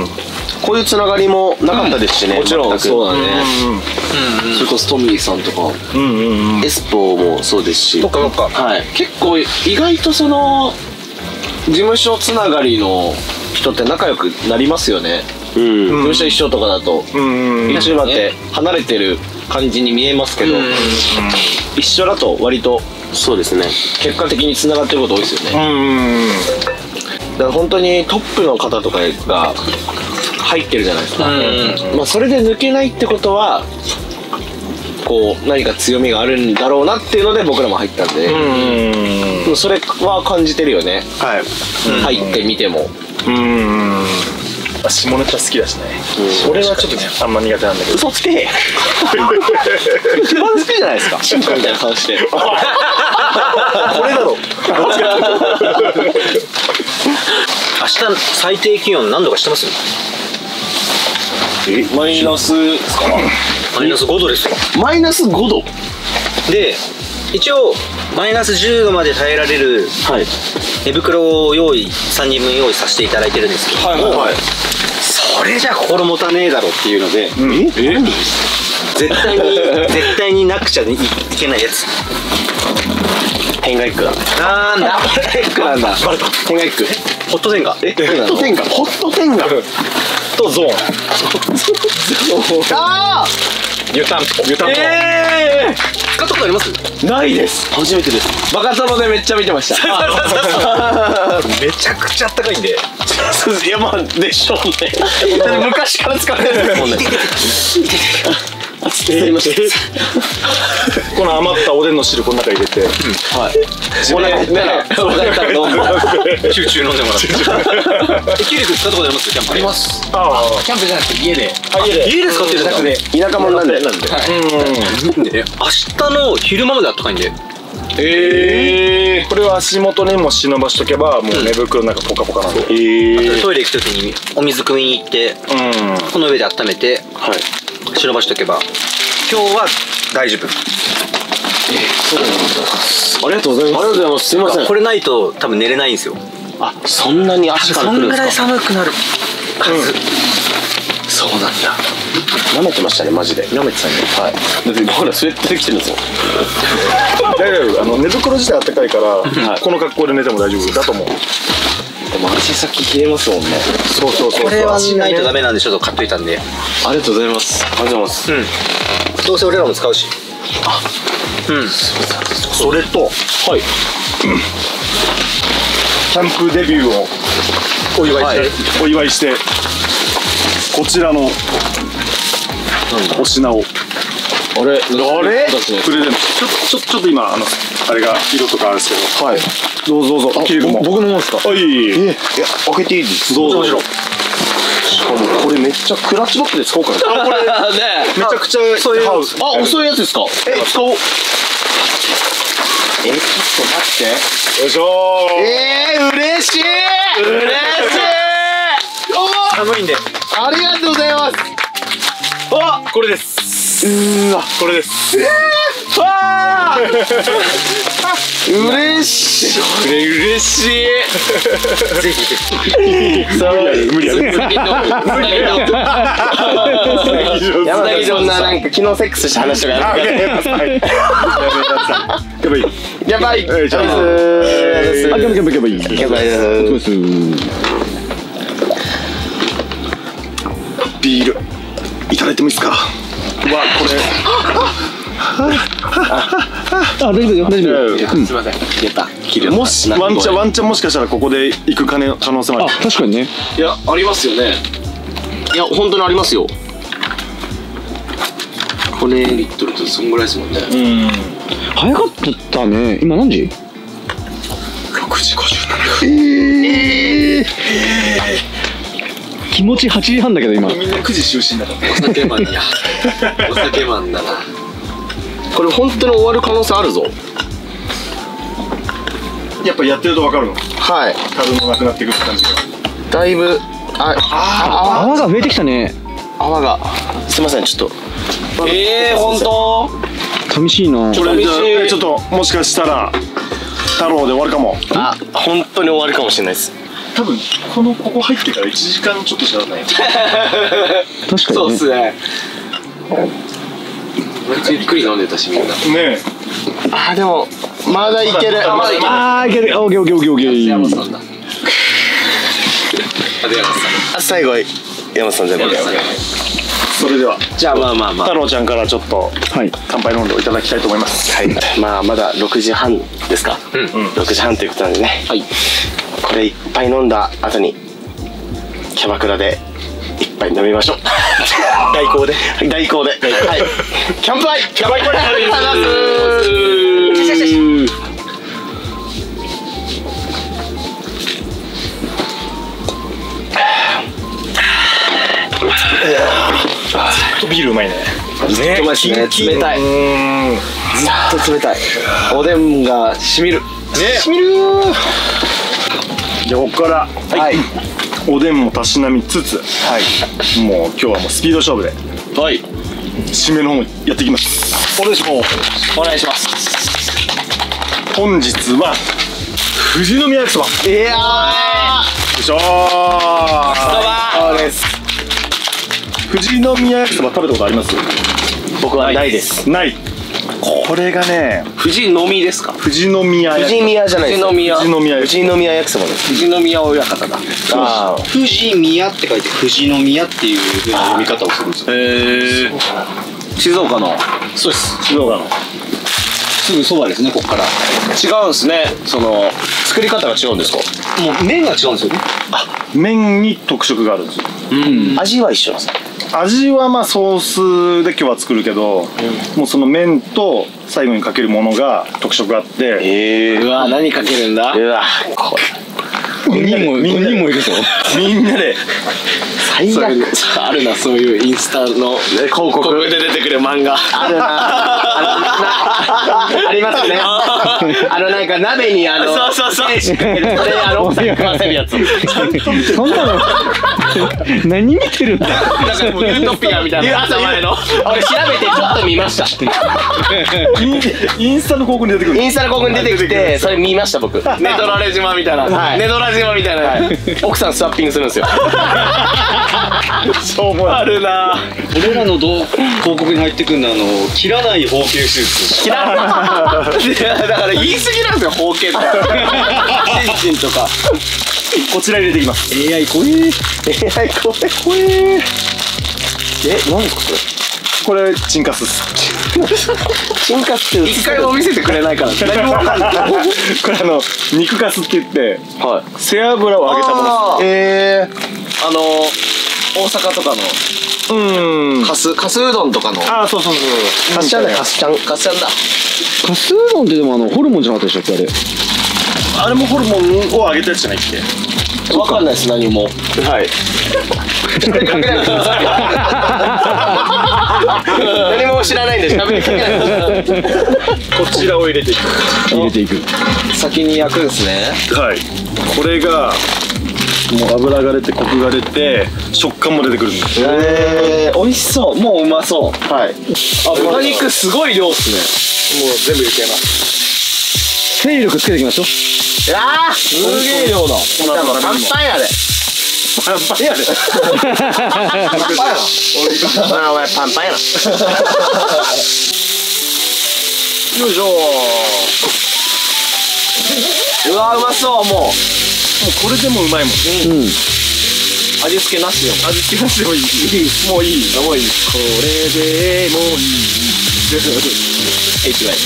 こういうつながりもなかったですしね。もちろんそうだね。それこそトミーさんとかエスポもそうですし。 そっかそっか。 はい。結構意外とその事務所つながりの人って仲良くなりますよね。うん。事務所一緒とかだと一緒だって離れてる感じに見えますけど、一緒だと割とそうですね。結果的につながってること多いですよね。うん。だから本当にトップの方とかが入ってるじゃないですか。まあそれで抜けないってことはこう何か強みがあるんだろうなっていうので僕らも入ったんで、うん、それは感じてるよね。はい。入ってみても。うん。 下ネタ好きだしね。俺はちょっとねあんま苦手なんだけど。 嘘つけ。一番好きじゃないですか。シンプルみたいな顔して。これだろ。 明日最低気温何度かしてますよ。 え、マイナスですか。 マイナスごどですよ。 マイナスごどで一応マイナスじゅうどまで耐えられる寝袋を用意さんにんぶん用意させていただいてるんですけど、はいはいはい、それじゃ心もたねえだろっていうので、うん、ええ絶対に絶対になくちゃいけないやつ。天下一句だ。なんだ天下なんだ。バレた。天下一句。ホット天下。え、ホット天下。ホット天下とゾーン。 ああ。 湯たんぽ。湯たんぽ。 ええ。 使ったことあります？ ないです。初めてです。バカ殿でめっちゃ見てました。 めちゃくちゃあったかいんで。 いやまあでしょうね。昔から使ってるんですもんね。 この余ったおでんの汁この中入れて、はい。 お腹減ったら集中飲んでもらって。キュウリ君使ったことあります？キャンプ。あります。ああ、キャンプじゃなくて家で。あ、家で。家で使ってるんですか？ 田舎者なんで。なんで。 うん。で、明日の昼間まであったかいんで。 ええ。これは足元にも忍ばしとけばもう寝袋の中ポカポカなんで。 ええ。トイレ行くときにお水汲みに行って、この上で温めて。はい。忍ばしとけば今日は大丈夫。えー、 そうなんだ。ありがとうございます。ありがとうございます。すいません。 これないと多分寝れないんですよ。 あ、そんなに足からくるんですか。 そんぐらい寒くなるはず。 そうなんだ。舐めてましたねマジで。舐めてたね。はい。だってほらスウェットできてるんですよ。 大丈夫。あの寝袋自体暖かいからこの格好で寝ても大丈夫だと思う。 でも足先冷えますもんね。 そうそうそう。これはないとダメなんでちょっと買っといたんで。 ありがとうございます。ありがとうございます。うん。 どうせ俺らも使うし。あ、 うん。それと、はい。キャンプデビューをお祝いして、お祝いしてこちらのお品をあれあれプレゼント。ちょっとちょっと今あのあれが色とかあるんですけど。はい。どうぞどうぞ。キリ君も。僕のものですか。はい。え、いや開けていいです。どうぞ。もちろん。しかもこれめっちょっとクラッチバックで使おうかな。あ、これねめちゃくちゃそういうハウス。あ、そういうやつですか。え、使おう。え、ちょっと待って。よいしょー。えー、嬉しい。嬉しい。おー。寒いんで。ありがとうございます。あ、これです。うーわ、これです。えー、わー。嬉しい。これ嬉しい。ぜひぜひ。無理やね。山崎そんななんか昨日セックスした話とかやめてください。やばい。やばい。あ、やばいやばいやばいやばい。やばいです。ビールいただいてもいいですか。わ、これ。あ、大丈夫よ、大丈夫よ。すみません。やった。もしワンチャンワンチャンもしかしたらここで行く可能性もある。確かにね。いや、ありますよね。いや、本当にありますよ。これリットルとそんぐらいですもんね。うん。早かったね。今何時？六時五十七分。ええ。気持ちはちじはんだけど今。みんなくじ就寝だから。お酒マンや。お酒マンだな。これ本当に終わる可能性あるぞ。やっぱやってると分かるの。はい。数もなくなっていくって感じが。だいぶああ泡が増えてきたね。泡が。すみませんちょっと。ええー、本当。寂しいな。これじゃあちょっともしかしたら太郎で終わるかも。あ、本当に終わるかもしれないです。多分このここ入ってからいちじかんちょっとしかない。確かに、ね。そうですね。ゆっくり飲んでたしみんな。ねえ。あーでもまだいける。まだいける。ああいける。オッケーオッケーオッケーオッケー。山さんだ。あで山さん。あ最後山さん全部。それではじゃあまあまあまあ太郎ちゃんからちょっと乾杯飲んでいただきたいと思います。はい。まあまだろくじはんですか。うん。ろくじはんということなんでね。はい。これいっぱい飲んだ後にキャバクラで一杯飲みましょう。代行で代行ではいキャンプアイキャバクラで話す。ビールうまいね。ずっとましね。冷たい。ずっと冷たい。おでんがしみる。ね。しみる。じゃあここからはいおでんもたしなみつつ、はい、もう今日はもうスピード勝負で、はい、締めの方もやっていきます。お願いします。お願いします。本日は富士宮焼きそば。いやー。よいしょー。そばです。富士宮焼きそば食べたことあります？僕はないです。ない。これがね、富士のみですか？富士宮富士宮じゃないです。富士宮富士宮富士宮焼きそばです。富士宮親方だ。ああ。富士宮って書いて富士宮っていう風な読み方をするんですよ。へえ。静岡の。そうです。静岡の。すぐそばですね、ここから。違うんですね。その作り方が違うんですか？もう麺が違うんですよね。あ、麺に特色があるんですよ。うん。味は一緒なんですか？味はまあソースで今日は作るけど、うん、もうその麺と最後にかけるものが特色があって。えー、うわ何かけるんだ。うわこれごにんもみんなもいるぞ。みんなで最悪あるな。そういうインスタの広告で出てくる漫画あるな。ありますね。あのなんか鍋にあのそうそうそうそれあの奥さん食わせるやつ。そんなの何見てるんだ。なんかもうユートピアみたいな朝前の俺調べてちょっと見ました。インスタの広告に出てくる。インスタの広告に出てきてそれ見ました僕。ネトラレ島みたいなネトラ島みたいな奥さんスワッピングするんですよ。しょうもないあるな。俺らの広告に入ってくるのはあの切らない包茎手術。切らないだから言い過ぎなんですよ包茎とかチンチンとか。こちら入れていきます。 エーアイ 怖え エーアイ 怖え怖え。え、何ですかそれ。これチンカスっす。チンカスって一回も見せてくれないから何も分かんない。これあの肉カスって言って、はい、背脂を揚げたものです。えー、あの大阪とかのうんかすかすうどんとかの。 ああそうそうそう。 かすちゃんだかすちゃんかすちゃんだ。 かすうどんってでもあのホルモンじゃなかったでしたっけあれ。 あれもホルモンを上げたやつじゃないっけ。 わかんないです何も。はい。何も知らないんで喋りかけない。 こちらを入れていく。 入れていく。 先に焼くんですね。 はい。これがもう油が出てコクが出て食感も出てくるんです。 ええ美味しそう。もううまそう。はい。あ豚肉すごい量っすね。 もう全部入れちゃいます。 勢力つけていきましょう。 いやーすげえ量だ。パンパンやで。 パンパンやで。 パンパンやな。お前パンパンやな。よいしょー。うわーうまそうもう。もうこれでもうまいもん。 うん。 味付けなしよ。 味付けなしでもいい。もういい。 もういい。 これでもういい。 エイチワイ。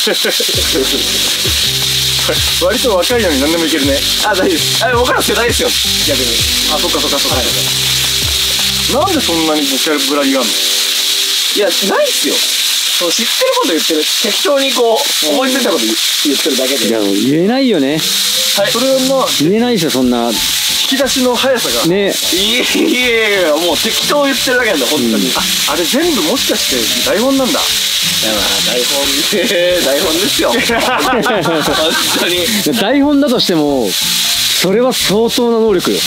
割と若いのに何でもいけるね。 あ、大丈夫です。あ、僕ら世代ですよ。逆に。 あ、そっかそっかそっか。なんでそんなにボキャブラリーがあるの？ いや、ないっすよ。そう知ってること言ってる。適当にこう思いついたこと言ってるだけで。 いや言えないよね。 はい。それの言えないですよそんな。 引き出しの速さが。 ね。 いえいえいえ、もう適当言ってるだけなんだ本当に。 あ、あれ全部もしかして台本なんだ。 だから台本で台本ですよ。本当に。 台本だとしてもそれは相当な能力よ。 す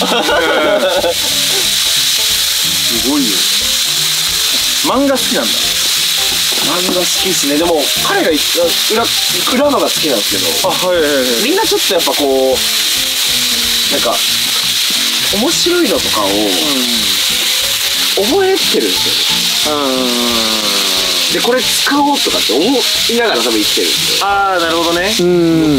ごいよ。漫画好きなんだ。 漫画好きですね。でも彼が裏裏のが好きなんですけど。 あ、はいはいはい。 みんなちょっとやっぱこうなんか面白いのとかを覚えてるんですよね。でこれ使おうとかって思いながら多分生きてるんで。 ああなるほどね。 うん。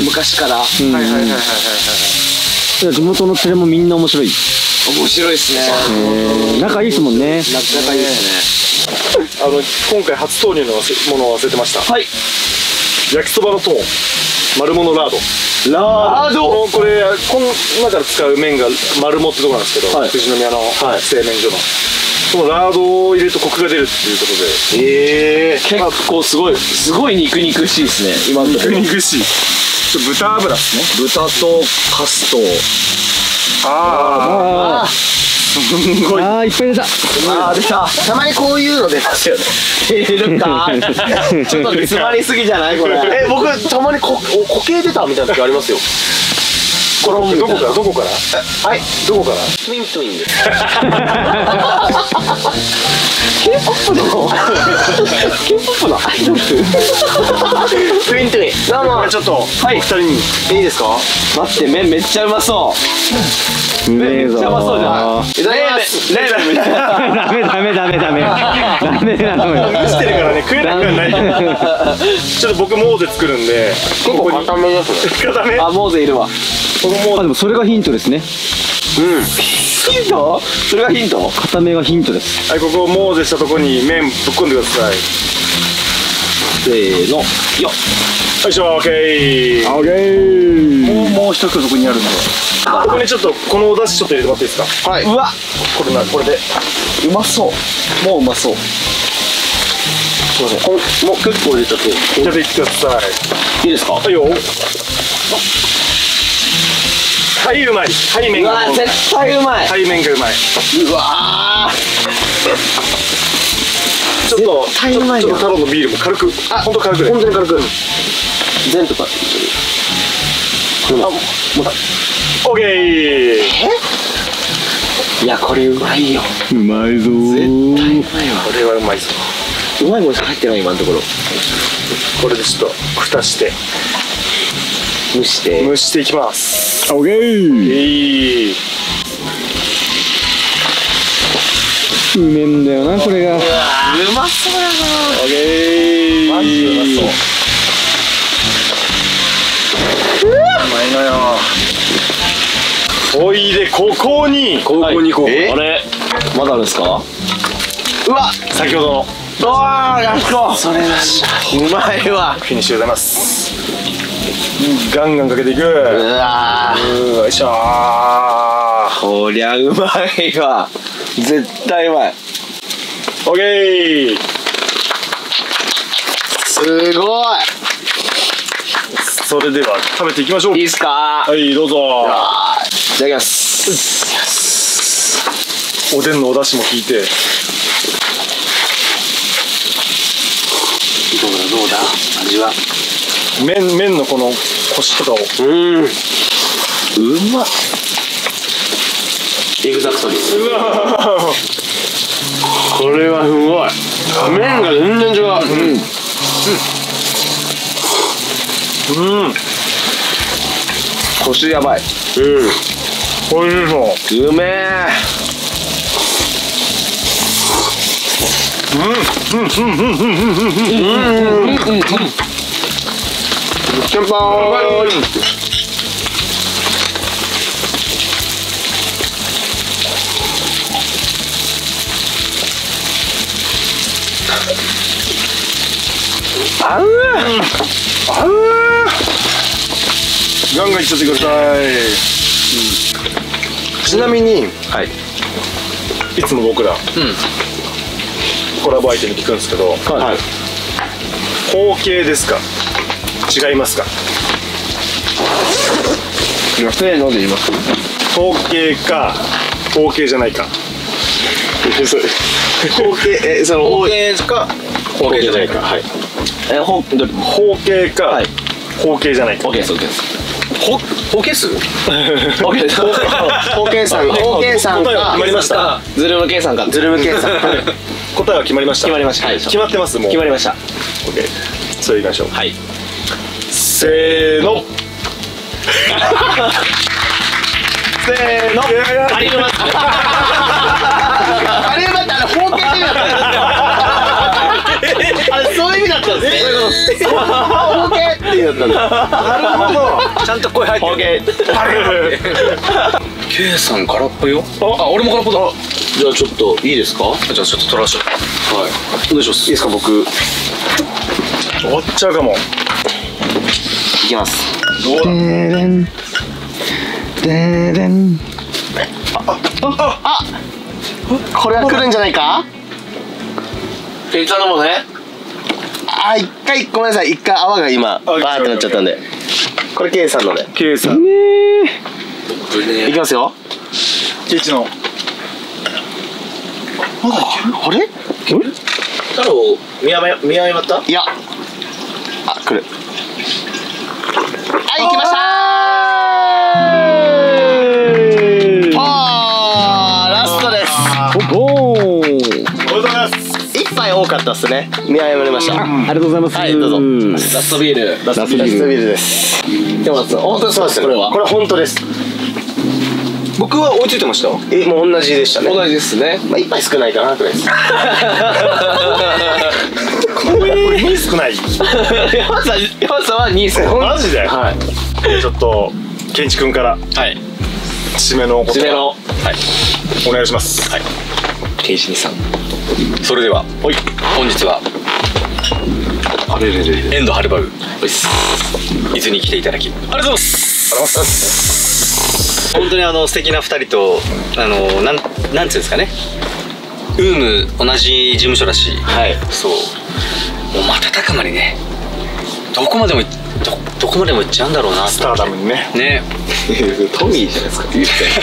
昔から。はいはいはいはいはいはい。 地元の連れもみんな面白い。 面白いですね。 仲いいですもんね。 仲いいですね。あの今回初投入のものを忘れてました。はい。焼きそばのトーン、丸物ラード。ラード。これこの中で使う麺が丸もってとこなんですけど、富士宮の製麺所の。このラードを入れるとコクが出るっていうことで。ええ。 結構すごいすごい肉肉しいですね。今のところ。 肉肉しい。豚油ですね。 豚とカスと。 ああ。すごい。 ああいっぱい出た。 ああ出た。たまにこういうの出ますよね。出るか。ちょっと詰まりすぎじゃないこれ。 え僕たまにこ固形出たみたいな時ありますよ。これどこからどこから？はい、どこから？ トゥイントゥインです。K-ポップ の K-ポップ のアイドル。トゥイントゥイン。どうも。 ちょっとはい二人にいいですか？ 待って麺めっちゃうまそう。 めっちゃうまそうじゃん。 いただきます。 ダメダメダメダメダメなのよ。 蒸してるからね食えなくはない。ちょっと僕モーゼ作るんで。 結構固めですね。 固め？ あモーゼいるわ。 あでもそれがヒントですね。 うん。ヒント？それがヒント？ 固めがヒントです。 はいここをモーゼしたところに麺ぶっ込んでください。 せーの。よっ。 よいしょオッケー。 オッケー。 もうもう一つそこにあるんで。ここにちょっとこのお出汁ちょっと入れてもらっていいですか？ はい。うわ。 これなこれで。 うまそう。もううまそう。すみません。こもう結構入れちゃって。 入れていってください。 いいですか？ はいよ。はい、うまい。はい、麺が。 うわ、絶対うまい。 はい、麺がうまい。 うわちょっと、 絶対うまいよ。 ちょっと太郎のビールも軽く。あ、本当軽くね。 本当に軽く。全とか。あ、もうだ。 オッケー。 え？いや、これうまいよ。 うまいぞ。 絶対うまいわ。 これはうまいぞ。 うまいもんしか入ってない今のところ。 これでちょっと蓋して。 蒸して。 蒸していきます。 オッケー。 いい。 うめんだよなこれが。 うまそうやな。 オッケー。 マジでうまそう。 うまいのよ。おいでここに。 ここにこう。 あれ。 まだあるんですか？うわ。 先ほどの。 うわー、やっこ。それだし。うまいわ。 フィニッシュでございます。ガンガンかけていく。うわー。 よいしょー。 こりゃうまいわ。 絶対うまい。 オッケー。 すごい。 それでは食べていきましょう。 いいっすか。 はい、どうぞ。 いただきます。 おでんのお出汁も効いて。 どうだどうだ味は。 麺麺のこのコシとかを。 うん。うまっ。エグザクトリー。 うわ。 これはすごい。麺が全然違う。うん。 うん。 コシやばい。うん。 おいしそう。 うめえ。 うんうんうんうんうんうんうんうんうん。 乾杯。あうあうガンガンいっちゃってください。 ちなみに、はい、 いつも僕ら、うん、コラボ相手に聞くんですけど、はい、包茎ですか違いますか。 せーので言います。 包茎か包茎じゃないか。 包茎、え、その包茎か包茎じゃないか。はい。 え、ほ、 包茎か、はい、包茎じゃないか。 オッケーです、オッケーです。 ほ、包茎数？オッケーです。包茎さん、包茎さんか。 決まりました。 ズルム計算か。ズルム計算。 答えは決まりました。 決まりました。はい。 決まってます。もう。 決まりました。 オッケー。それいきましょう。 はい。 せーの。せーの。 あります。あれまた包茎って意味だったんです。あれそういう意味だったんですね。包茎って意味だったんだ。なるほど。 ちゃんと声入ってる。K さん空っぽよ。あ、俺も空っぽだ。 じゃあちょっといいですか。 じゃあちょっと取らせて。はい。お願いします。 いいですか僕。 終わっちゃうかも。 いきます。 どうだ。 でれんでれん。 あああ。これは来るんじゃないか。え、頼むね。あ、一回ごめんなさい。一回泡が今バーってなっちゃったんで。これ K さんので。 K さん。 いきますよ。 ケイチの。 まだいける？あれ？ 太郎見誤見誤った？ いや。あ、来る。はい、来ましたー。パーラストです。 おお。 おめでとうございます。 一杯多かったっすね。見誤りました。 ありがとうございます。 はい、どうぞ。 ラストビール。 ラストビールです。でも本当にそうです。これは。これ本当です。 僕は追いついてました。 え、もう同じでしたね。 同じですね。 まあ一杯少ないかなくらいです。 これに少ない。 山さん、山さんはにです。 マジで。 はい。 ちょっとケンチ君からはい締めのお言葉。 締めの。はい。 お願いします。 はい。ケンチさん。それでは本日はあれれれれ遠藤はるばる伊豆に来ていただきありがとうございます。 ありがとうございます。 本当にあの素敵なふたりとあのなんなんつうんですかね。ウーム同じ事務所だし、はい、そうもう瞬かまにねどこまでもどどこまでも行っちゃうんだろうなスターダムにねねトミーじゃないですか言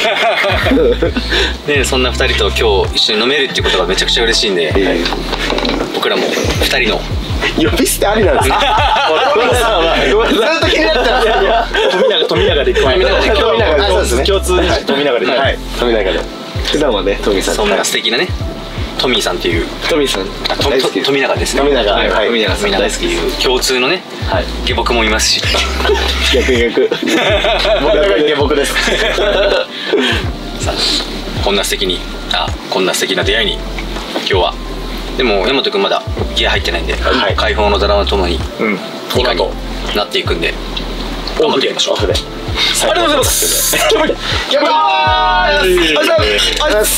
ってねそんなふたりと今日一緒に飲めるっていうことがめちゃくちゃ嬉しいんで、はい、僕らもふたりの呼び捨てありなんですか。ずっと気になったら富永富永で行く前に共通に富永ではい富永で普段はねトミーさんそんな素敵なねトミーさんっていうトミーさん富永ですね。 富永はい富永さん大好きいう共通のね下僕もいますし逆逆僕が下僕です。 さあこんな素敵にあこんな素敵な出会いに今日はでも大和君まだギア入ってないんで、はい、解放のドラマともにいかになっていくんで頑張っていきましょう。ありがとうございます。やばいやばい。ありがとうございます。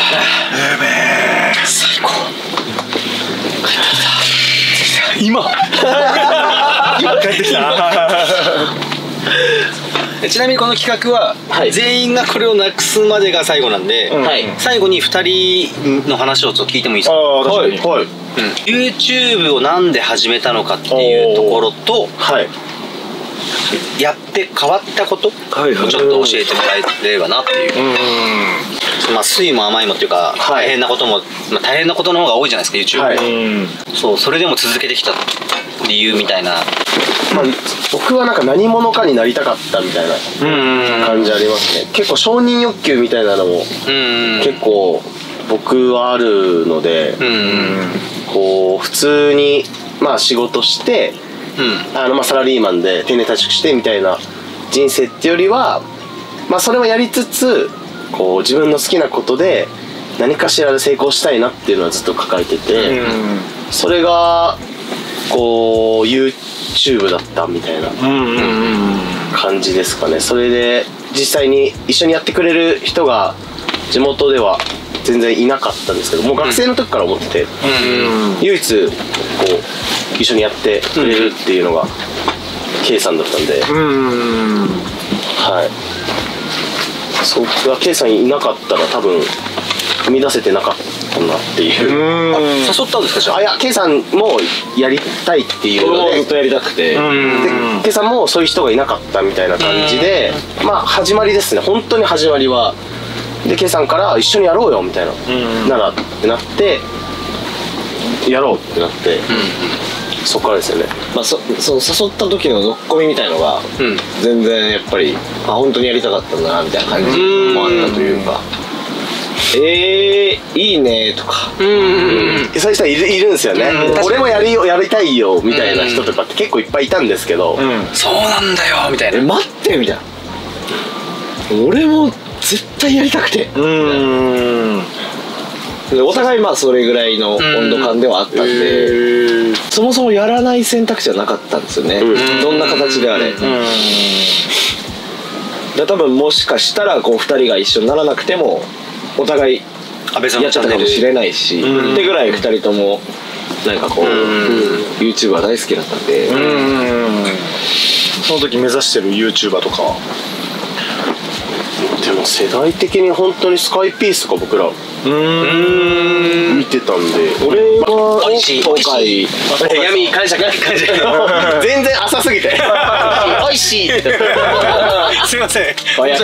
最高。今。 今帰ってきた。 ちなみにこの企画は全員がこれをなくすまでが最後なんで、最後にふたりの話をちょっと聞いてもいいですか？ はい。はい。 YouTube をなんで始めたのかっていうところと、やって変わったことをちょっと教えてもらえればなっていう。まあ酸いも甘いもっていうか大変なことも、まあ大変なことの方が多いじゃないですか YouTube。そう、それでも続けてきた理由みたいな。 まあ、僕はなんか何者かになりたかったみたいな感じありますね。結構承認欲求みたいなのも結構僕はあるので、こう普通にまあ仕事して、あのまあサラリーマンで定年退職してみたいな人生ってよりは、まあそれをやりつつこう自分の好きなことで何かしらで成功したいなっていうのはずっと抱えてて、それがこう YouTube だったみたいな感じですかね。それで実際に一緒にやってくれる人が地元では全然いなかったんですけど、もう学生の時から思ってて、唯一こう一緒にやってくれるっていうのが K さんだったんで、はい、そっが K さんいなかったら多分踏み出せてなかったなっていう。 誘ったんですか？じゃあ。 あ、いや、K さんもやりたいっていうのでずっとやりたくて、で K さんもそういう人がいなかったみたいな感じで、まあ始まりですね。本当に始まりはで K さんから一緒にやろうよみたいな、ならってなってやろうってなって、そっからですよね。 まあそその誘った時のノッコミみたいのが全然やっぱりあ本当にやりたかったんだなみたいな感じもあったというか、えー、いいねとか、 そういう人いるいるんですよね。俺もやりやりたいよみたいな人とかって結構いっぱいいたんですけど、 そうなんだよみたいな。 え待ってみたいな。俺も絶対やりたくて。うんでお互いまあそれぐらいの温度感ではあったんで、そもそもやらない選択肢はなかったんですよね、どんな形であれ。で多分もしかしたらこうふたりが一緒にならなくてもお互いやってたかもしれないしってぐらいふたりともなんかこう YouTube は大好きだったんで、 その時目指してる YouTuber とかはでも世代的に本当にスカイピースとか僕ら見てたんで、 俺はおいしい東海闇感謝感謝全然浅すぎておいしいすいません。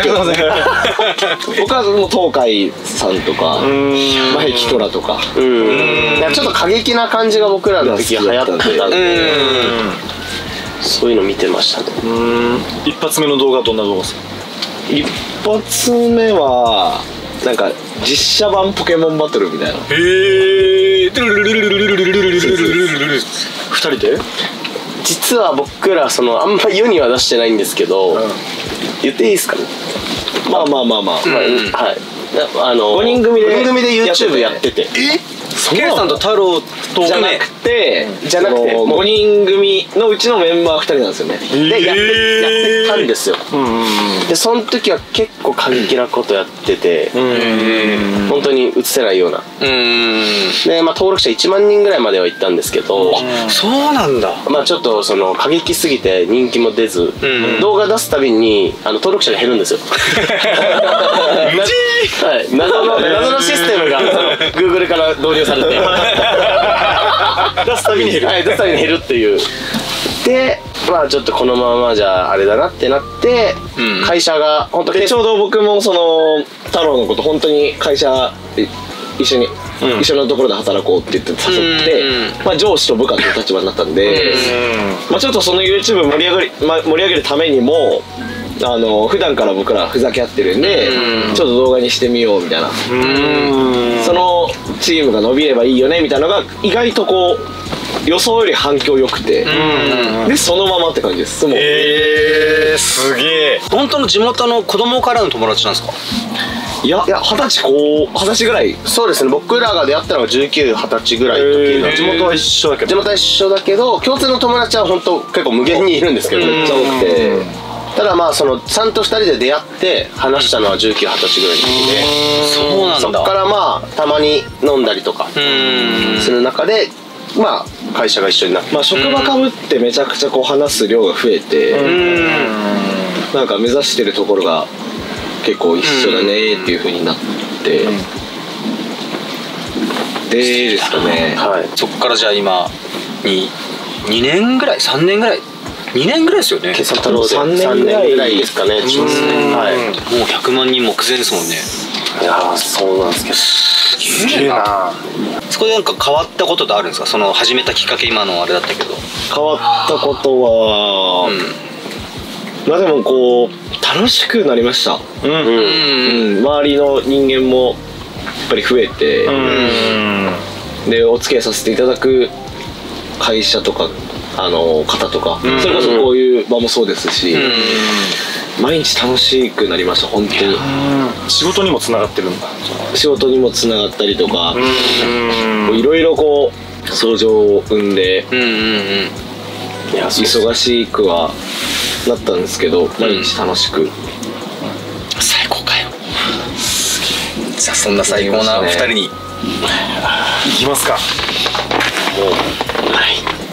僕はもう東海さんとか前木虎とか、 ちょっと過激な感じが僕らの時流行ってたんで、そういうの見てましたね。 一発目の動画はどんな動画ですか？ 一発目はなんか実写版ポケモンバトルみたいな。 へえ。ふたりで？ 実は僕らそのあんま世には出してないんですけど、言っていいですかね？ まあまあまあまあ、 はい、あのごにん組でごにん組で YouTube やってて、 え？K さんと太郎とじゃなくてじゃなくてごにん組のうちのメンバーふたりなんですよね。 でやってやってたんですよ。でその時は結構過激なことやってて、本当に映せないような。でまあ登録者いちまんにんぐらいまでは行ったんですけど、 そうなんだ。 まあちょっとその過激すぎて人気も出ず、動画出すたびにあの登録者が減るんですよ。はい、謎の謎のシステムが Google から導入されて出すたびに減る、 はい、出すたびに減るっていう。でまあちょっとこのままじゃあれだなってなって、うん、会社が本当にちょうど僕もその太郎のこと本当に会社一緒に、うん、一緒のところで働こうって言って誘って、うん、まあ上司と部下という立場になったんで、うん、まあちょっとその YouTube 盛り上がり、まあ、盛り上げるためにもあの普段から僕らふざけ合ってるんで、うん、ちょっと動画にしてみようみたいな、うん、そのチームが伸びればいいよねみたいなのが意外とこう予想より反響良くて、うん、でそのままって感じです。もうえー、すげえ。 本当の地元の子供からの友達なんですか？ いや、二十歳こう二十歳ぐらい。 そうですね。僕らが出会ったのがじゅうきゅう、二十歳ぐらいの時の。 地元は一緒だけど。 地元は一緒だけど、共通の友達は本当結構無限にいるんですけど、めっちゃ多くて。ただまあそのちゃんとふたりで出会って話したのはじゅうきゅう、二十歳ぐらいの時で、 そうなんだ。 そっからまあたまに飲んだりとかする中で、まあ会社が一緒になって。 まあ職場かぶってめちゃくちゃこう話す量が増えて、なんか目指してるところが結構一緒だねっていう風になって、でですかね。 はい。そこからじゃあ今ににねんぐらいさんねんぐらいにねんぐらいですよね。 決算太郎でさんねんぐらいですかね。はい。 もうひゃくまんにん目前ですもんね。 いやーそうなんですけど。 すげえな。 そこでなんか変わったことってあるんですか？その始めたきっかけ、今のあれだったけど。 変わったことは、まあでもこう楽しくなりました。うん。周りの人間もやっぱり増えて、でお付き合いさせていただく会社とかあの方とか、それこそこういう場もそうですし、毎日楽しくなりました本当に。 仕事にもつながってるんだ。 仕事にもつながったりとか、いろいろこう相乗を生んで、いや忙しくはなったんですけど、毎日楽しく。 最高かよ。じゃあそんな最高なふたりにいきますか。 もうはい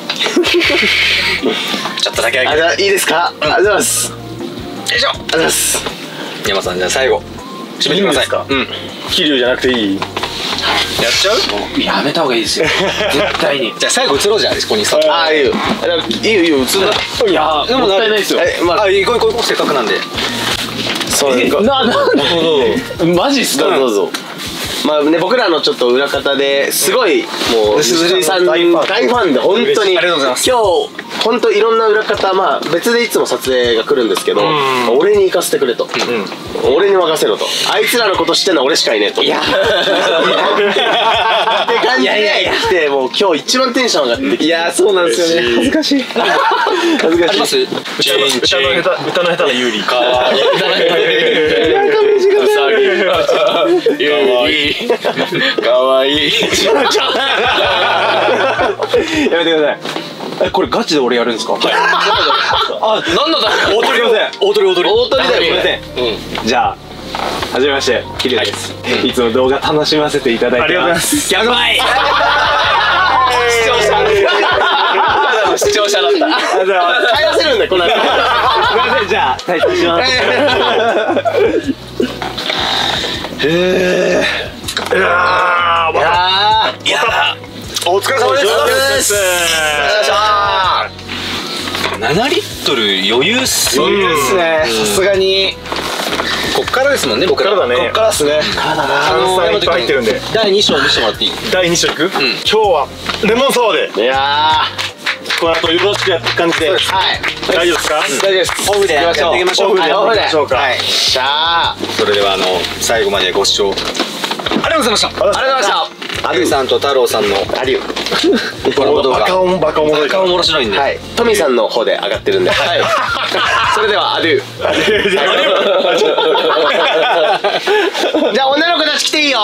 ちょっとだけあげていいですか？ありがとうございます。 よいしょ。ありがとうございます。山さん、じゃあ最後締めてください。うん。 桐生じゃなくていい？ やっちゃう？ やめた方がいいですよ。絶対に。 じゃあ最後移ろうじゃん、ここにさ。 ああ、いいよ。いいよいいよ、移るな。いやでももったいないですよ。 あ、行こう行こう、せっかくなんで。 そうですか。な、なるほど。マジっすか？どうぞ。まあね、僕らのちょっと裏方ですごいもう鈴井さん大ファンで本当に今日本当いろんな裏方、まあ別でいつも撮影が来るんですけど、俺に行かせてくれと、俺に任せろと、あいつらのこと知ってんのは俺しかいねえと、いやって感じで来て、もう今日一番テンション上がってきて、いやそうなんですよね。恥ずかしい恥ずかしい。あります？ 歌の下手歌の下手な有利。かわいい。 かわいい。やめてください。え、これガチで俺やるんですか？はい。あ、なんだだ。大鳥だよ。大鳥大鳥。大鳥だよ。うん。じゃあはじめまして、キリです。いつも動画楽しませていただいてます。ギャグマイ。視聴者。視聴者だった。じゃあ帰らせるんだこの後。すみません、じゃあ退出します。へえ。いやー、いやー、いやー、お疲れ様です。 ななリットル余裕っす。 余裕っすね。さすがにこっからですもんね、僕ら。 こっからだね。 こっからっすね。 炭酸いっぱい入ってるんで。 だいに章見せてもらっていい？ だいに章いく？今日はレモンサワーで。 いやー、この後よろしくやって感じで。はい。大丈夫ですか？ 大丈夫です。 オフでやっていきましょう。 オフでやっていきましょうか。 はい。 しゃあ。 それではあの最後までご視聴ありがとうございました。ありがとうございました。アリュウさんと太郎さんのアリュウコラボ動画バカおバカおもろい。 バカおもろしろいんで。 はい。トミーさんの方で上がってるんで。はい。それではアリュウ。じゃあ女の子たち来ていいよ。